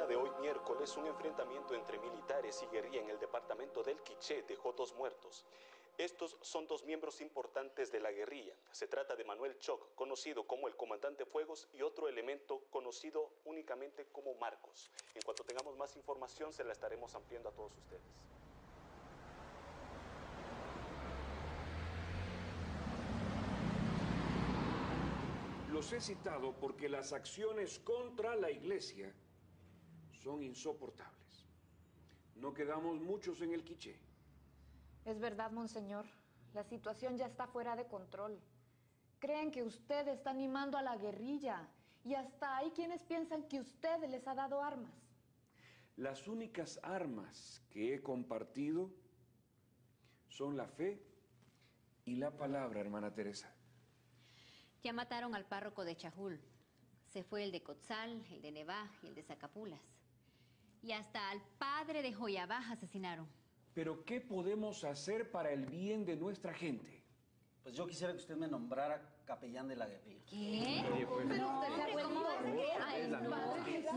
mañana de hoy miércoles, un enfrentamiento entre militares y guerrilla en el departamento del Quiché dejó dos muertos. Estos son dos miembros importantes de la guerrilla. Se trata de Manuel Choc, conocido como el Comandante Fuegos, y otro elemento conocido únicamente como Marcos. En cuanto tengamos más información, se la estaremos ampliando a todos ustedes. Los he citado porque las acciones contra la iglesia son insoportables. No quedamos muchos en el Quiché. Es verdad, monseñor. La situación ya está fuera de control. Creen que usted está animando a la guerrilla y hasta hay quienes piensan que usted les ha dado armas. Las únicas armas que he compartido son la fe y la palabra, hermana Teresa. Ya mataron al párroco de Chajul. Se fue el de Cotzal, el de Nevaj y el de Zacapulas. Y hasta al padre de Joyabaj asesinaron. Pero ¿qué podemos hacer para el bien de nuestra gente? Pues yo quisiera que usted me nombrara capellán de la guerrilla. ¿Qué? Oye, pues, Pero no. usted se ¿Cómo va a hacer? Ay, ¿Pero no. por qué?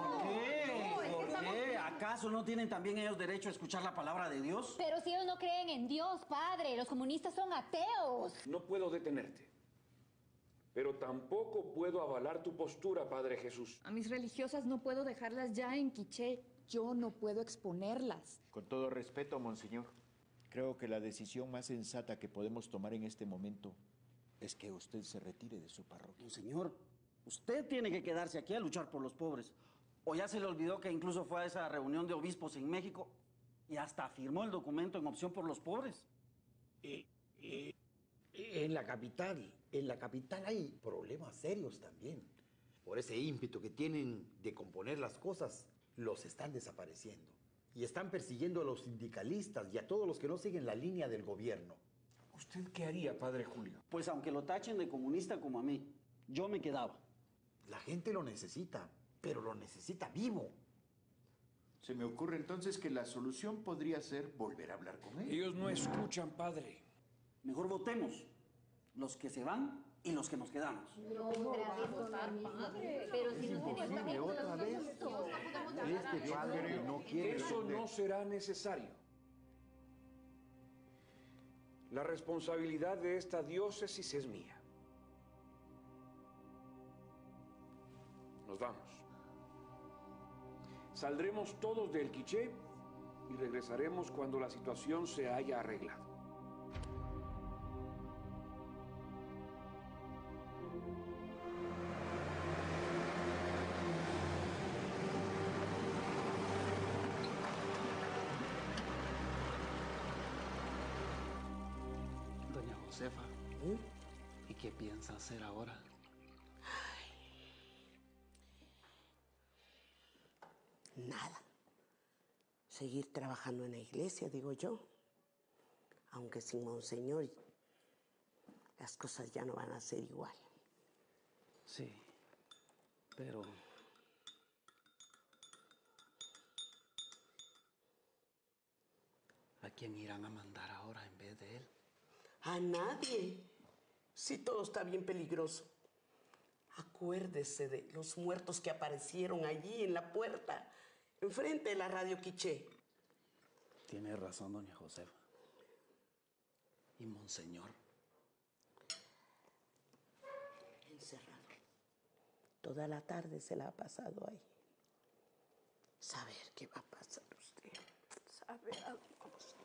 ¿Por qué? ¿Acaso no tienen también ellos derecho a escuchar la palabra de Dios? Pero si ellos no creen en Dios, padre, los comunistas son ateos. No puedo detenerte. Pero tampoco puedo avalar tu postura, Padre Jesús. A mis religiosas no puedo dejarlas ya en Quiché. Yo no puedo exponerlas. Con todo respeto, monseñor, creo que la decisión más sensata que podemos tomar en este momento es que usted se retire de su parroquia. Monseñor, usted tiene que quedarse aquí a luchar por los pobres. ¿O ya se le olvidó que incluso fue a esa reunión de obispos en México y hasta firmó el documento en opción por los pobres? Eh, eh, en la capital, en la capital hay problemas serios también. Por ese ímpetu que tienen de componer las cosas, los están desapareciendo. Y están persiguiendo a los sindicalistas y a todos los que no siguen la línea del gobierno. ¿Usted qué haría, Padre Julio? Pues aunque lo tachen de comunista como a mí, yo me quedaba. La gente lo necesita, pero lo necesita vivo. Se me ocurre entonces que la solución podría ser volver a hablar con él. Ellos no escuchan, Padre. Mejor votemos. Los que se van y los que nos quedamos. No, otra vez votar, padre. Pero si nos tenemos Dime otra vez. Este padre no quiere Eso defender. no será necesario. La responsabilidad de esta diócesis es mía. Nos vamos. Saldremos todos del Quiché y regresaremos cuando la situación se haya arreglado. Doña Josefa, ¿y qué piensa hacer ahora? Nada. Seguir trabajando en la iglesia, digo yo. Aunque sin monseñor, las cosas ya no van a ser igual. Sí, pero... ¿a quién irán a mandar ahora en vez de él? A nadie. Si todo está bien peligroso. Acuérdese de los muertos que aparecieron allí en la puerta, enfrente de la radio Quiché. Tiene razón, doña Josefa. ¿Y monseñor? Encerrado. Toda la tarde se la ha pasado ahí. Saber qué va a pasar usted. Saber algo.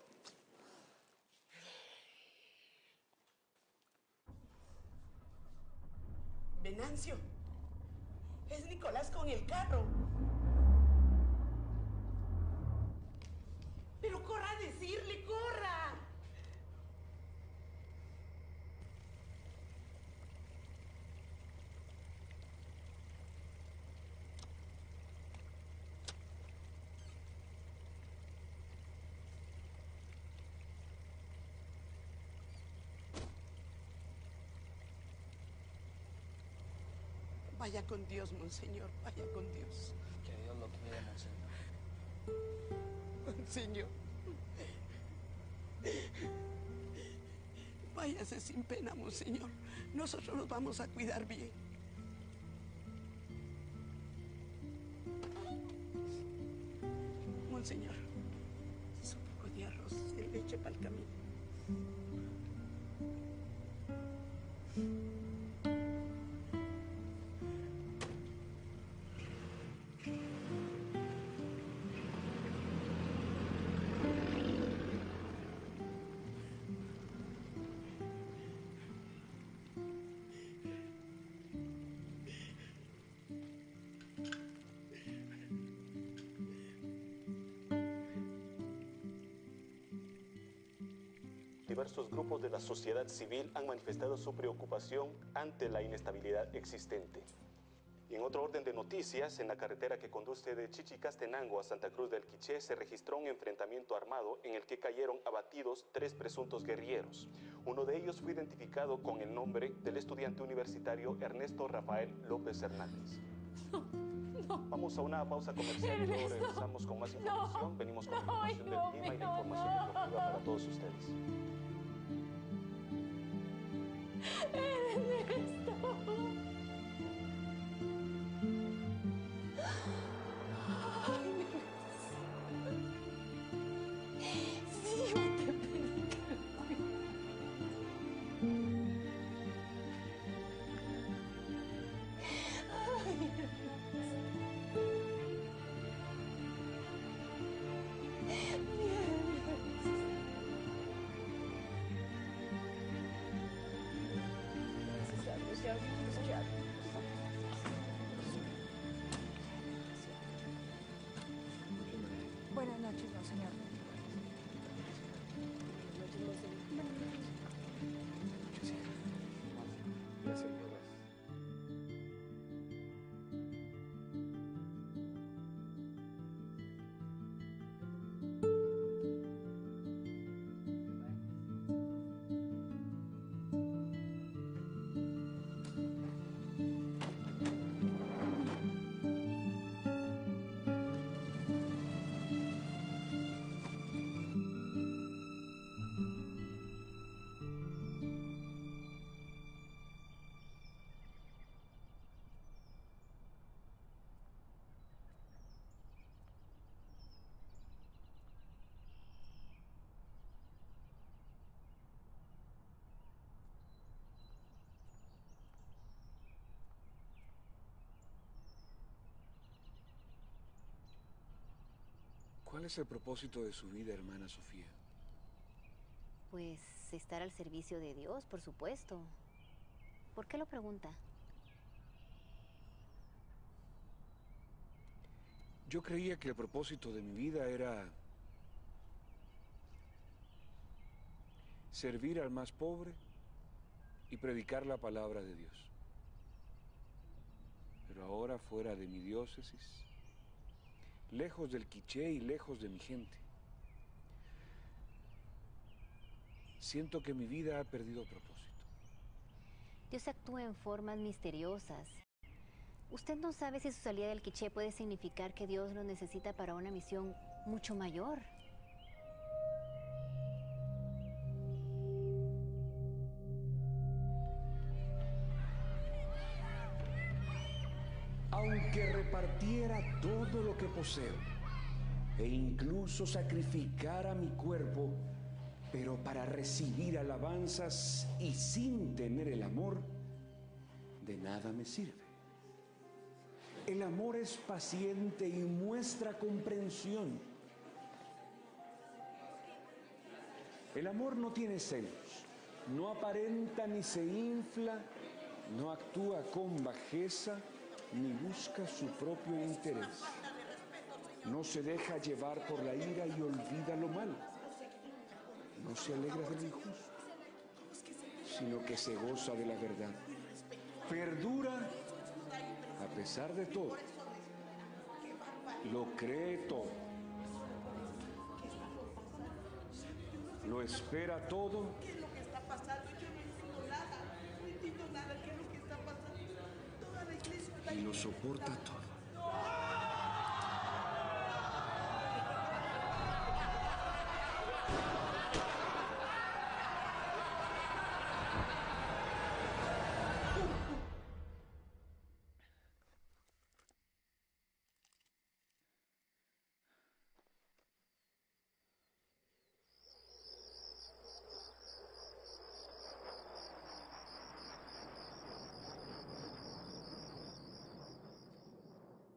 Venancio, es Nicolás con el carro. Pero corra a decirle, corra. Vaya con Dios, monseñor, vaya con Dios. Que Dios lo cuide, monseñor. Monseñor. Váyase sin pena, monseñor. Nosotros nos vamos a cuidar bien. monseñor. Es un poco de arroz en leche para el camino. Diversos grupos de la sociedad civil han manifestado su preocupación ante la inestabilidad existente. Y en otro orden de noticias, en la carretera que conduce de Chichicastenango a Santa Cruz del Quiché se registró un enfrentamiento armado en el que cayeron abatidos tres presuntos guerrilleros. Uno de ellos fue identificado con el nombre del estudiante universitario Ernesto Rafael López Hernández. Vamos a una pausa comercial y luego regresamos con más información. Venimos con la información del clima y la información deportiva para todos ustedes. Buenas noches, monseñor. Gracias. ¿Cuál es el propósito de su vida, hermana Sofía? Pues estar al servicio de Dios, por supuesto. ¿Por qué lo pregunta? Yo creía que el propósito de mi vida era servir al más pobre y predicar la palabra de Dios. Pero ahora, fuera de mi diócesis, lejos del Quiché y lejos de mi gente, siento que mi vida ha perdido propósito. Dios actúa en formas misteriosas. Usted no sabe si su salida del Quiché puede significar que Dios lo necesita para una misión mucho mayor. Aunque repartiera todo lo que poseo e incluso sacrificara mi cuerpo, pero para recibir alabanzas y sin tener el amor, de nada me sirve. El amor es paciente y muestra comprensión. El amor no tiene celos, no aparenta ni se infla, no actúa con bajeza, ni busca su propio interés. No se deja llevar por la ira y olvida lo malo. No se alegra del injusto, sino que se goza de la verdad. Perdura a pesar de todo. Lo cree todo. Lo espera todo. ¿Qué es lo que está pasando? Yo no entiendo nada. No entiendo nada. ¿Qué es lo que está pasando? Toda la iglesia está Y lo soporta todo.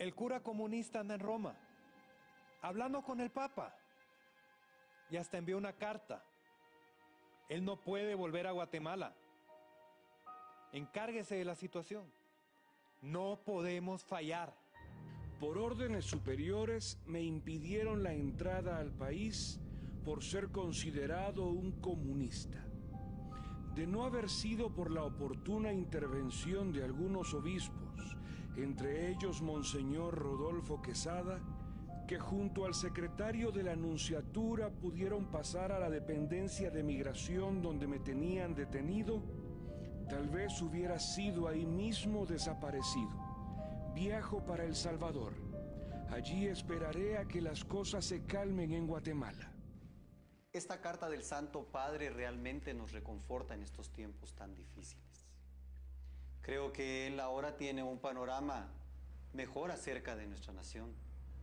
El cura comunista anda en Roma, hablando con el Papa. Y hasta envió una carta. Él no puede volver a Guatemala. Encárguese de la situación. No podemos fallar. Por órdenes superiores me impidieron la entrada al país por ser considerado un comunista. De no haber sido por la oportuna intervención de algunos obispos, entre ellos Monseñor Rodolfo Quesada, que junto al secretario de la Nunciatura pudieron pasar a la dependencia de migración donde me tenían detenido, tal vez hubiera sido ahí mismo desaparecido. Viajo para El Salvador. Allí esperaré a que las cosas se calmen en Guatemala. Esta carta del Santo Padre realmente nos reconforta en estos tiempos tan difíciles. Creo que él ahora tiene un panorama mejor acerca de nuestra nación.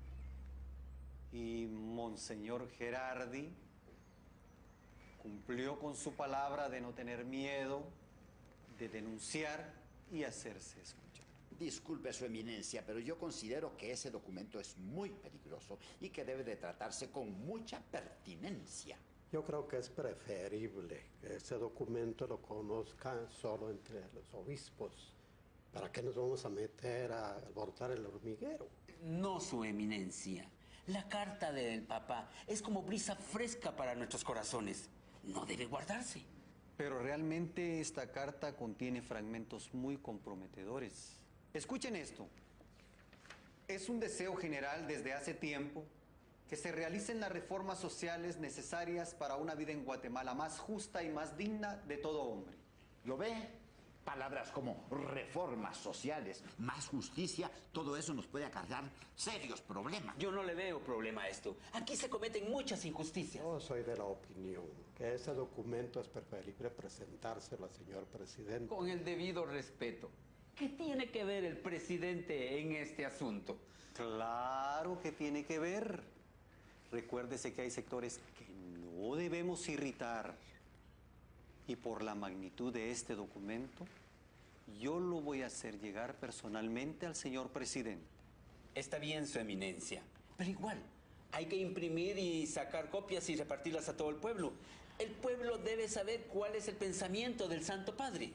Y Monseñor Gerardi cumplió con su palabra de no tener miedo, de denunciar y hacerse escuchar. Disculpe, Su Eminencia, pero yo considero que ese documento es muy peligroso y que debe de tratarse con mucha pertinencia. Yo creo que es preferible que ese documento lo conozcan solo entre los obispos. ¿Para qué nos vamos a meter a alborotar el hormiguero? No, Su Eminencia. La carta del Papa es como brisa fresca para nuestros corazones. No debe guardarse. Pero realmente esta carta contiene fragmentos muy comprometedores. Escuchen esto. Es un deseo general desde hace tiempo que se realicen las reformas sociales necesarias para una vida en Guatemala más justa y más digna de todo hombre. ¿Lo ve? Palabras como reformas sociales, más justicia, todo eso nos puede acarrear serios problemas. Yo no le veo problema a esto. Aquí se cometen muchas injusticias. Yo soy de la opinión que ese documento es preferible presentárselo al señor presidente. Con el debido respeto. ¿Qué tiene que ver el presidente en este asunto? Claro que tiene que ver. Recuérdese que hay sectores que no debemos irritar. Y por la magnitud de este documento, yo lo voy a hacer llegar personalmente al señor presidente. Está bien, Su Eminencia. Pero igual, hay que imprimir y sacar copias y repartirlas a todo el pueblo. El pueblo debe saber cuál es el pensamiento del Santo Padre.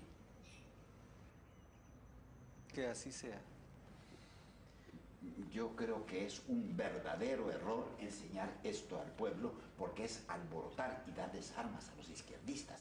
Que así sea. Yo creo que es un verdadero error enseñar esto al pueblo porque es alborotar y darles armas a los izquierdistas.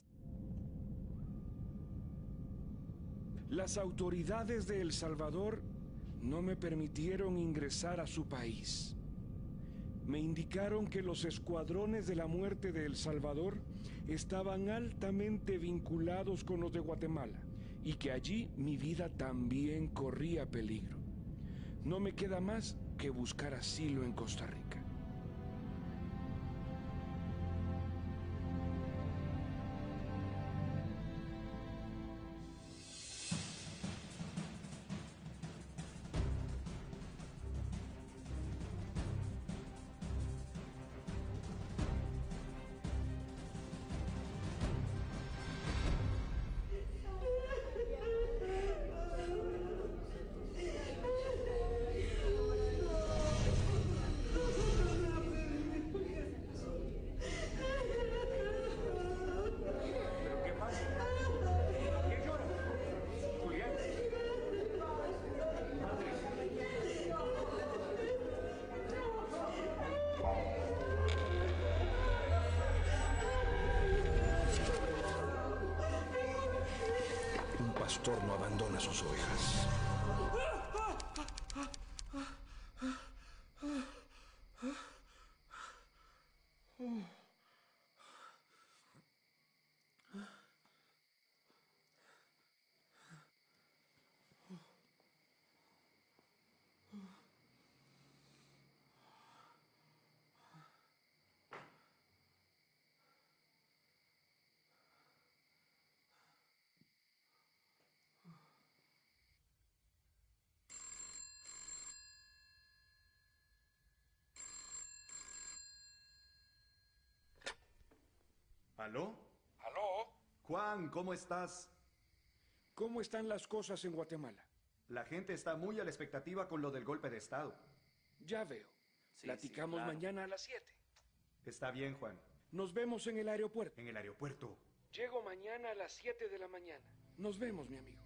Las autoridades de El Salvador no me permitieron ingresar a su país. Me indicaron que los escuadrones de la muerte de El Salvador estaban altamente vinculados con los de Guatemala y que allí mi vida también corría peligro. No me queda más que buscar asilo en Costa Rica. pastor no abandona sus ovejas. ¿Aló? ¿Aló? Juan, ¿cómo estás? ¿Cómo están las cosas en Guatemala? La gente está muy a la expectativa con lo del golpe de Estado. Ya veo. Sí, Platicamos sí, claro. mañana a las siete. Está bien, Juan. Nos vemos en el aeropuerto. En el aeropuerto. Llego mañana a las siete de la mañana. Nos vemos, mi amigo.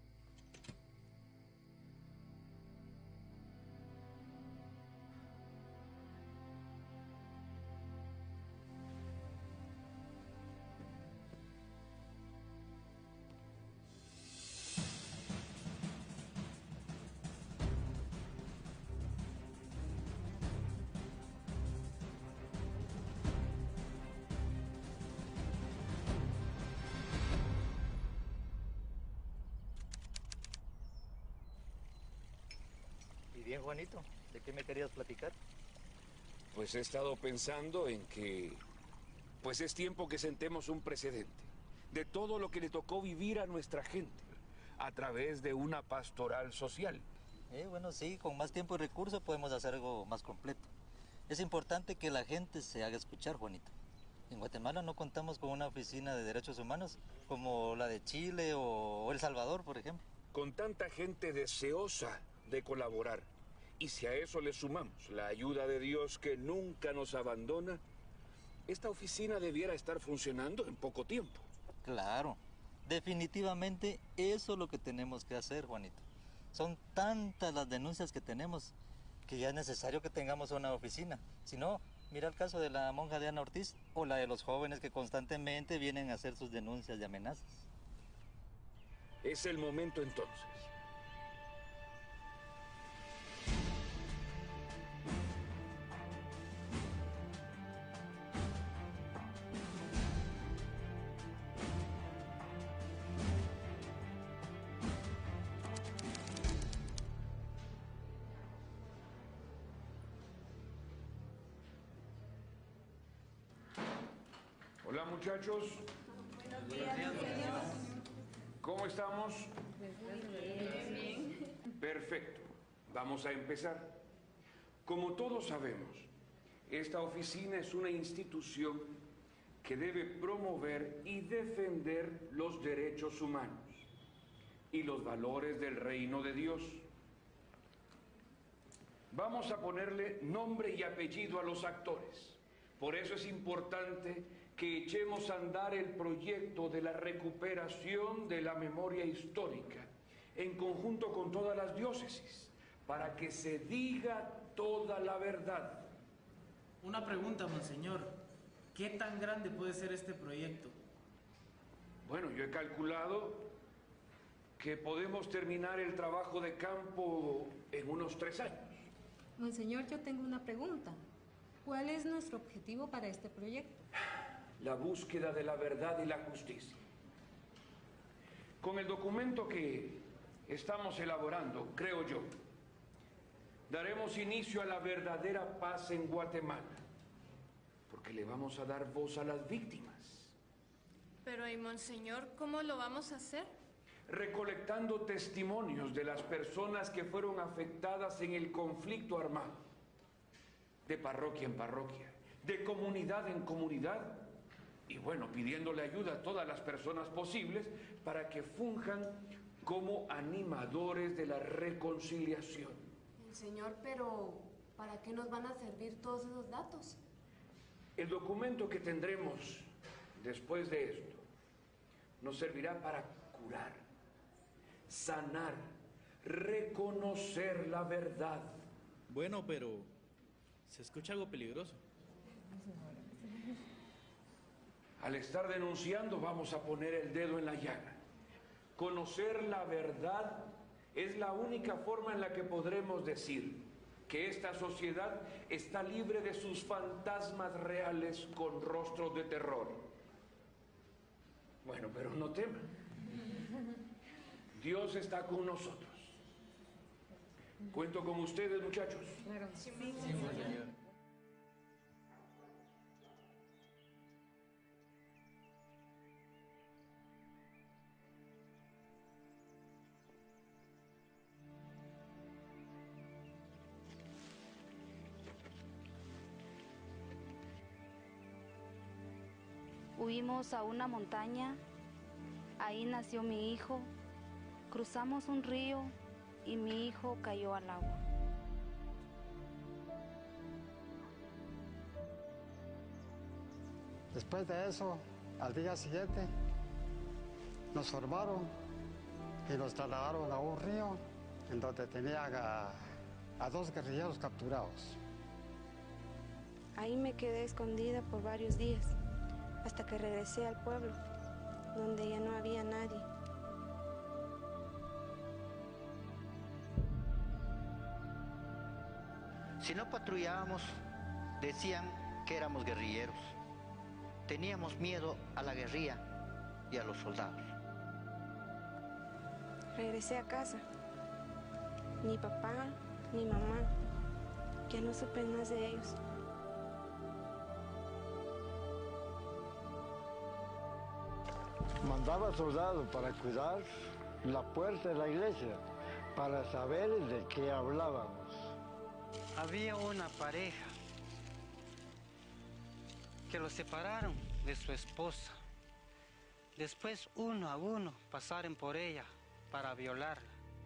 Bien, Juanito, ¿de qué me querías platicar? Pues he estado pensando en que, pues es tiempo que sentemos un precedente de todo lo que le tocó vivir a nuestra gente a través de una pastoral social. Eh, bueno, sí, con más tiempo y recursos podemos hacer algo más completo. Es importante que la gente se haga escuchar, Juanito. En Guatemala no contamos con una oficina de derechos humanos como la de Chile o El Salvador, por ejemplo. Con tanta gente deseosa de colaborar, y si a eso le sumamos la ayuda de Dios que nunca nos abandona, esta oficina debiera estar funcionando en poco tiempo. Claro, definitivamente eso es lo que tenemos que hacer, Juanito. Son tantas las denuncias que tenemos que ya es necesario que tengamos una oficina. Si no, mira el caso de la monja Diana Ortiz o la de los jóvenes que constantemente vienen a hacer sus denuncias y amenazas. Es el momento entonces. Hola, muchachos. Buenos días, señor. ¿Cómo estamos? Bien. Perfecto. Vamos a empezar. Como todos sabemos, esta oficina es una institución que debe promover y defender los derechos humanos y los valores del reino de Dios. Vamos a ponerle nombre y apellido a los actores. Por eso es importante que echemos a andar el proyecto de la recuperación de la memoria histórica en conjunto con todas las diócesis, para que se diga toda la verdad. Una pregunta, monseñor. ¿Qué tan grande puede ser este proyecto? Bueno, yo he calculado que podemos terminar el trabajo de campo en unos tres años. Monseñor, yo tengo una pregunta. ¿Cuál es nuestro objetivo para este proyecto? La búsqueda de la verdad y la justicia. Con el documento que estamos elaborando, creo yo, daremos inicio a la verdadera paz en Guatemala, porque le vamos a dar voz a las víctimas. Pero, ¿y monseñor, cómo lo vamos a hacer? Recolectando testimonios de las personas que fueron afectadas en el conflicto armado, de parroquia en parroquia, de comunidad en comunidad, y bueno, pidiéndole ayuda a todas las personas posibles para que funjan como animadores de la reconciliación. Monseñor, pero ¿para qué nos van a servir todos esos datos? El documento que tendremos después de esto nos servirá para curar, sanar, reconocer la verdad. Bueno, pero se escucha algo peligroso. Al estar denunciando vamos a poner el dedo en la llaga. Conocer la verdad es la única forma en la que podremos decir que esta sociedad está libre de sus fantasmas reales con rostros de terror. Bueno, pero no teman. Dios está con nosotros. ¿Cuento con ustedes, muchachos? Claro. Sí, monseñor. Huimos a una montaña, ahí nació mi hijo, cruzamos un río y mi hijo cayó al agua. Después de eso, al día siguiente, nos formaron y nos trasladaron a un río en donde tenían a, a dos guerrilleros capturados. Ahí me quedé escondida por varios días, hasta que regresé al pueblo, donde ya no había nadie. Si no patrullábamos, decían que éramos guerrilleros. Teníamos miedo a la guerrilla y a los soldados. Regresé a casa. Ni papá, ni mamá. Ya no supe más de ellos. Mandaba soldados para cuidar la puerta de la iglesia, para saber de qué hablábamos. Había una pareja que los separaron de su esposa. Después, uno a uno, pasaron por ella para violarla.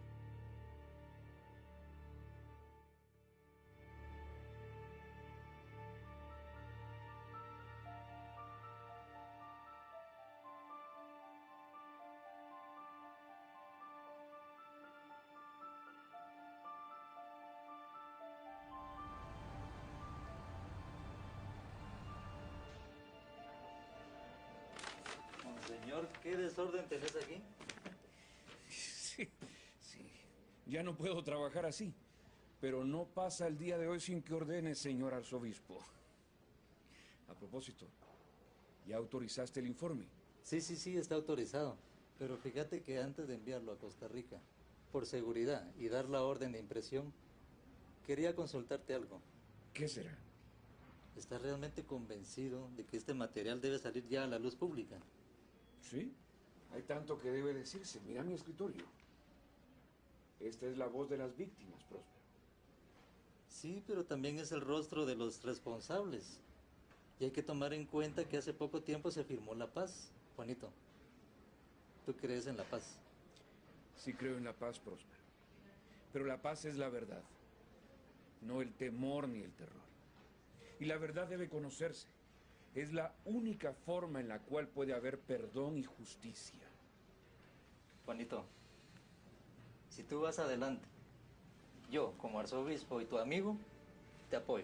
Monseñor, ¿qué desorden tenés aquí? Sí, sí. Ya no puedo trabajar así. Pero no pasa el día de hoy sin que ordene, señor arzobispo. A propósito, ¿ya autorizaste el informe? Sí, sí, sí, está autorizado. Pero fíjate que antes de enviarlo a Costa Rica, por seguridad y dar la orden de impresión, quería consultarte algo. ¿Qué será? ¿Estás realmente convencido de que este material debe salir ya a la luz pública? Sí, hay tanto que debe decirse. Mira mi escritorio. Esta es la voz de las víctimas, Próspero. Sí, pero también es el rostro de los responsables. Y hay que tomar en cuenta que hace poco tiempo se firmó la paz. Juanito, ¿tú crees en la paz? Sí creo en la paz, Próspero. Pero la paz es la verdad, no el temor ni el terror. Y la verdad debe conocerse. Es la única forma en la cual puede haber perdón y justicia. Juanito, si tú vas adelante, yo, como arzobispo y tu amigo, te apoyo.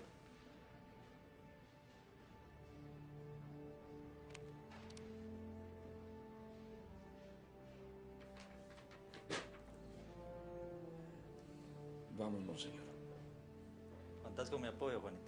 Vámonos, señor. Contás con mi apoyo, Juanito.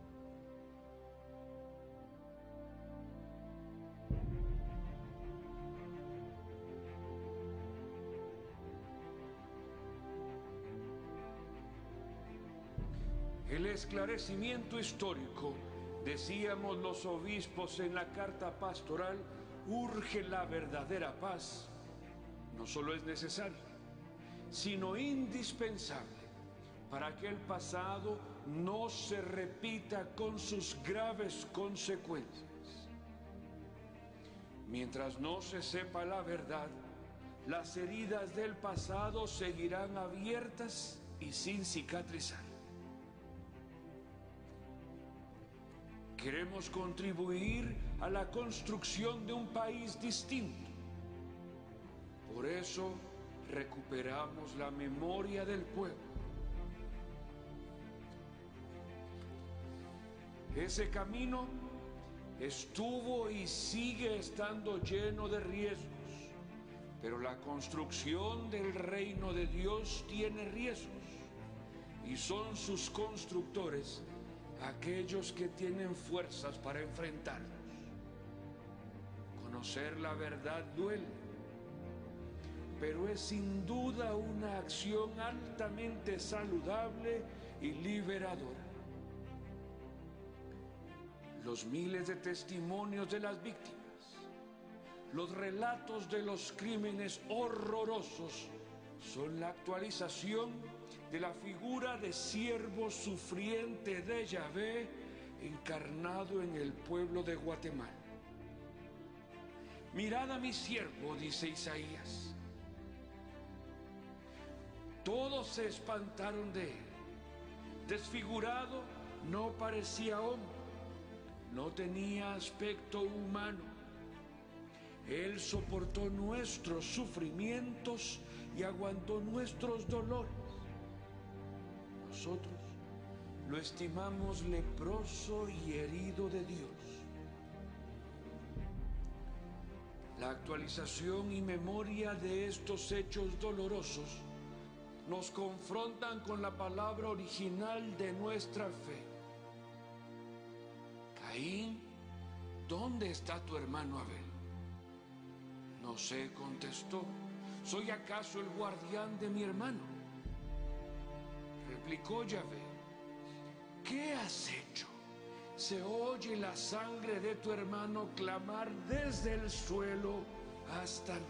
El esclarecimiento histórico, decíamos los obispos en la carta pastoral, urge la verdadera paz. No solo es necesario, sino indispensable para que el pasado no se repita con sus graves consecuencias. Mientras no se sepa la verdad, las heridas del pasado seguirán abiertas y sin cicatrizar. Queremos contribuir a la construcción de un país distinto. Por eso recuperamos la memoria del pueblo. Ese camino estuvo y sigue estando lleno de riesgos, pero la construcción del reino de Dios tiene riesgos y son sus constructores aquellos que tienen fuerzas para enfrentarlos. Conocer la verdad duele, pero es sin duda una acción altamente saludable y liberadora. Los miles de testimonios de las víctimas, los relatos de los crímenes horrorosos son la actualización de la figura de siervo sufriente de Yahvé encarnado en el pueblo de Guatemala. Mirad a mi siervo, dice Isaías. Todos se espantaron de él. Desfigurado, no parecía hombre, no tenía aspecto humano. Él soportó nuestros sufrimientos y aguantó nuestros dolores. Nosotros lo estimamos leproso y herido de Dios. La actualización y memoria de estos hechos dolorosos nos confrontan con la palabra original de nuestra fe. Caín, ¿dónde está tu hermano Abel? No sé, contestó. ¿Soy acaso el guardián de mi hermano? Replicó Yahvé. ¿Qué has hecho? Se oye la sangre de tu hermano clamar desde el suelo hasta mí.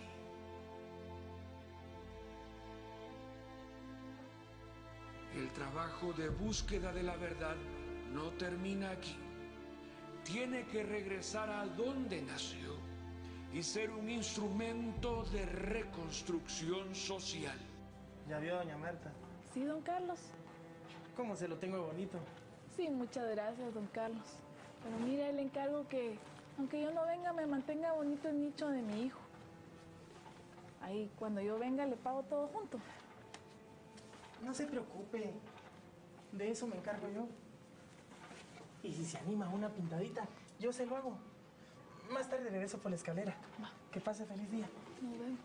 El trabajo de búsqueda de la verdad no termina aquí. Tiene que regresar a donde nació y ser un instrumento de reconstrucción social. ¿Ya vio a doña Marta? Sí, don Carlos. ¿Cómo se lo tengo bonito? Sí, muchas gracias, don Carlos. Pero mira, le encargo que, aunque yo no venga, me mantenga bonito el nicho de mi hijo. Ahí, cuando yo venga, le pago todo junto. No se preocupe. De eso me encargo yo. Y si se anima a una pintadita, yo se lo hago. Más tarde regreso por la escalera. Que pase feliz día. Nos vemos.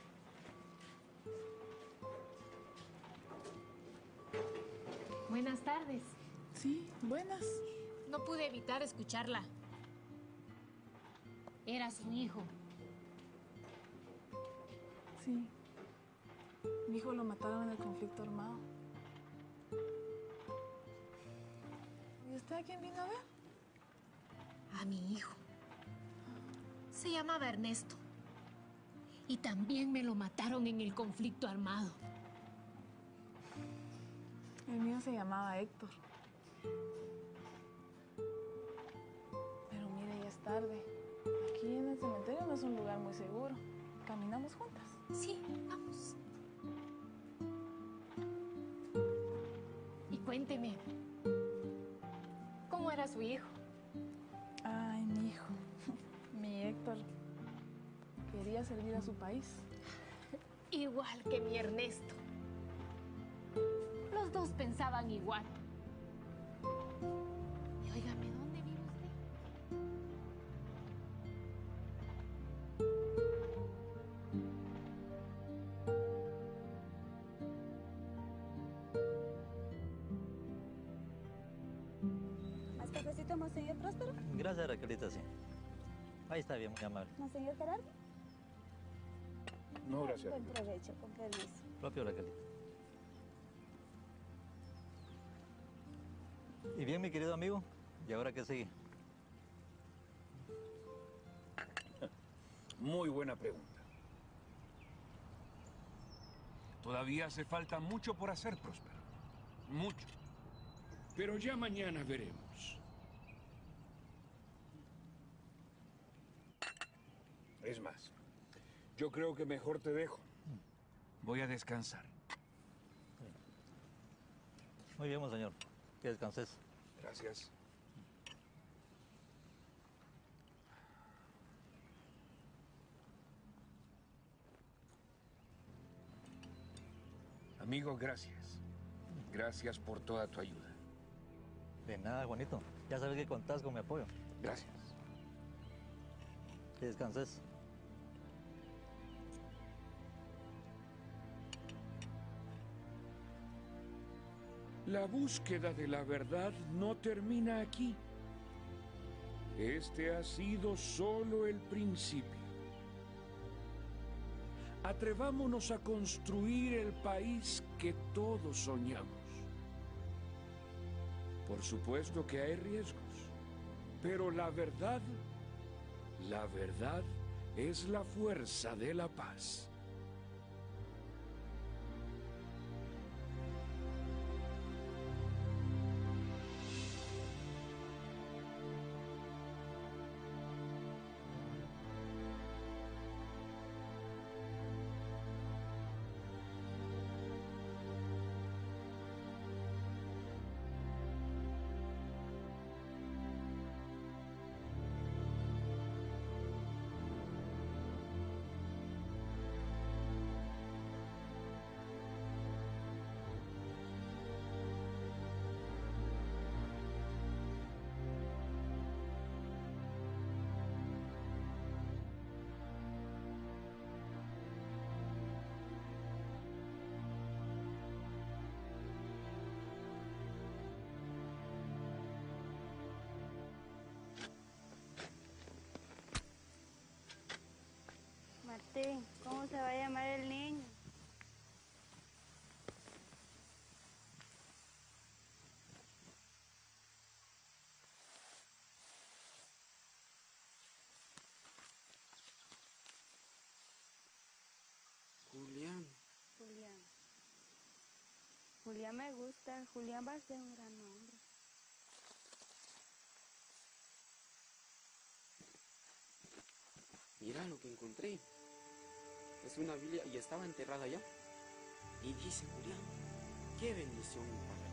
Buenas tardes. Sí, buenas. No pude evitar escucharla. Era su hijo. Sí. Mi hijo lo mataron en el conflicto armado. ¿Y usted a quién vino a ver? A mi hijo. Se llamaba Ernesto. Y también me lo mataron en el conflicto armado. El mío se llamaba Héctor. Pero mire, ya es tarde. Aquí en el cementerio no es un lugar muy seguro. ¿Caminamos juntas? Sí, vamos. Y cuénteme, ¿cómo era su hijo? Ay, mi hijo. Mi Héctor quería servir a su país. Igual que mi Ernesto. Los dos pensaban igual. Y óigame, ¿dónde vive usted? ¿Más cafecito, monseñor Próspero? Gracias, Raquelita, sí. Ahí está bien, muy amable. ¿Monseñor Gerardo? No, gracias. Buen provecho, con permiso. Propio, Raquelita. Y bien, mi querido amigo, ¿y ahora qué sigue? Muy buena pregunta. Todavía hace falta mucho por hacer, Próspero. Mucho. Pero ya mañana veremos. Es más, yo creo que mejor te dejo. Voy a descansar. Muy bien, monseñor. Que descanses. Gracias. Amigo, gracias. Gracias por toda tu ayuda. De nada, Juanito. Ya sabes que contás con mi apoyo. Gracias. Que descanses. La búsqueda de la verdad no termina aquí. Este ha sido solo el principio. Atrevámonos a construir el país que todos soñamos. Por supuesto que hay riesgos, pero la verdad, la verdad es la fuerza de la paz. Sí, ¿cómo se va a llamar el niño? Julián. Julián. Julián me gusta. Julián va a ser un gran hombre. Mira lo que encontré. Es una Biblia y estaba enterrada allá. Y dice Julián, qué bendición para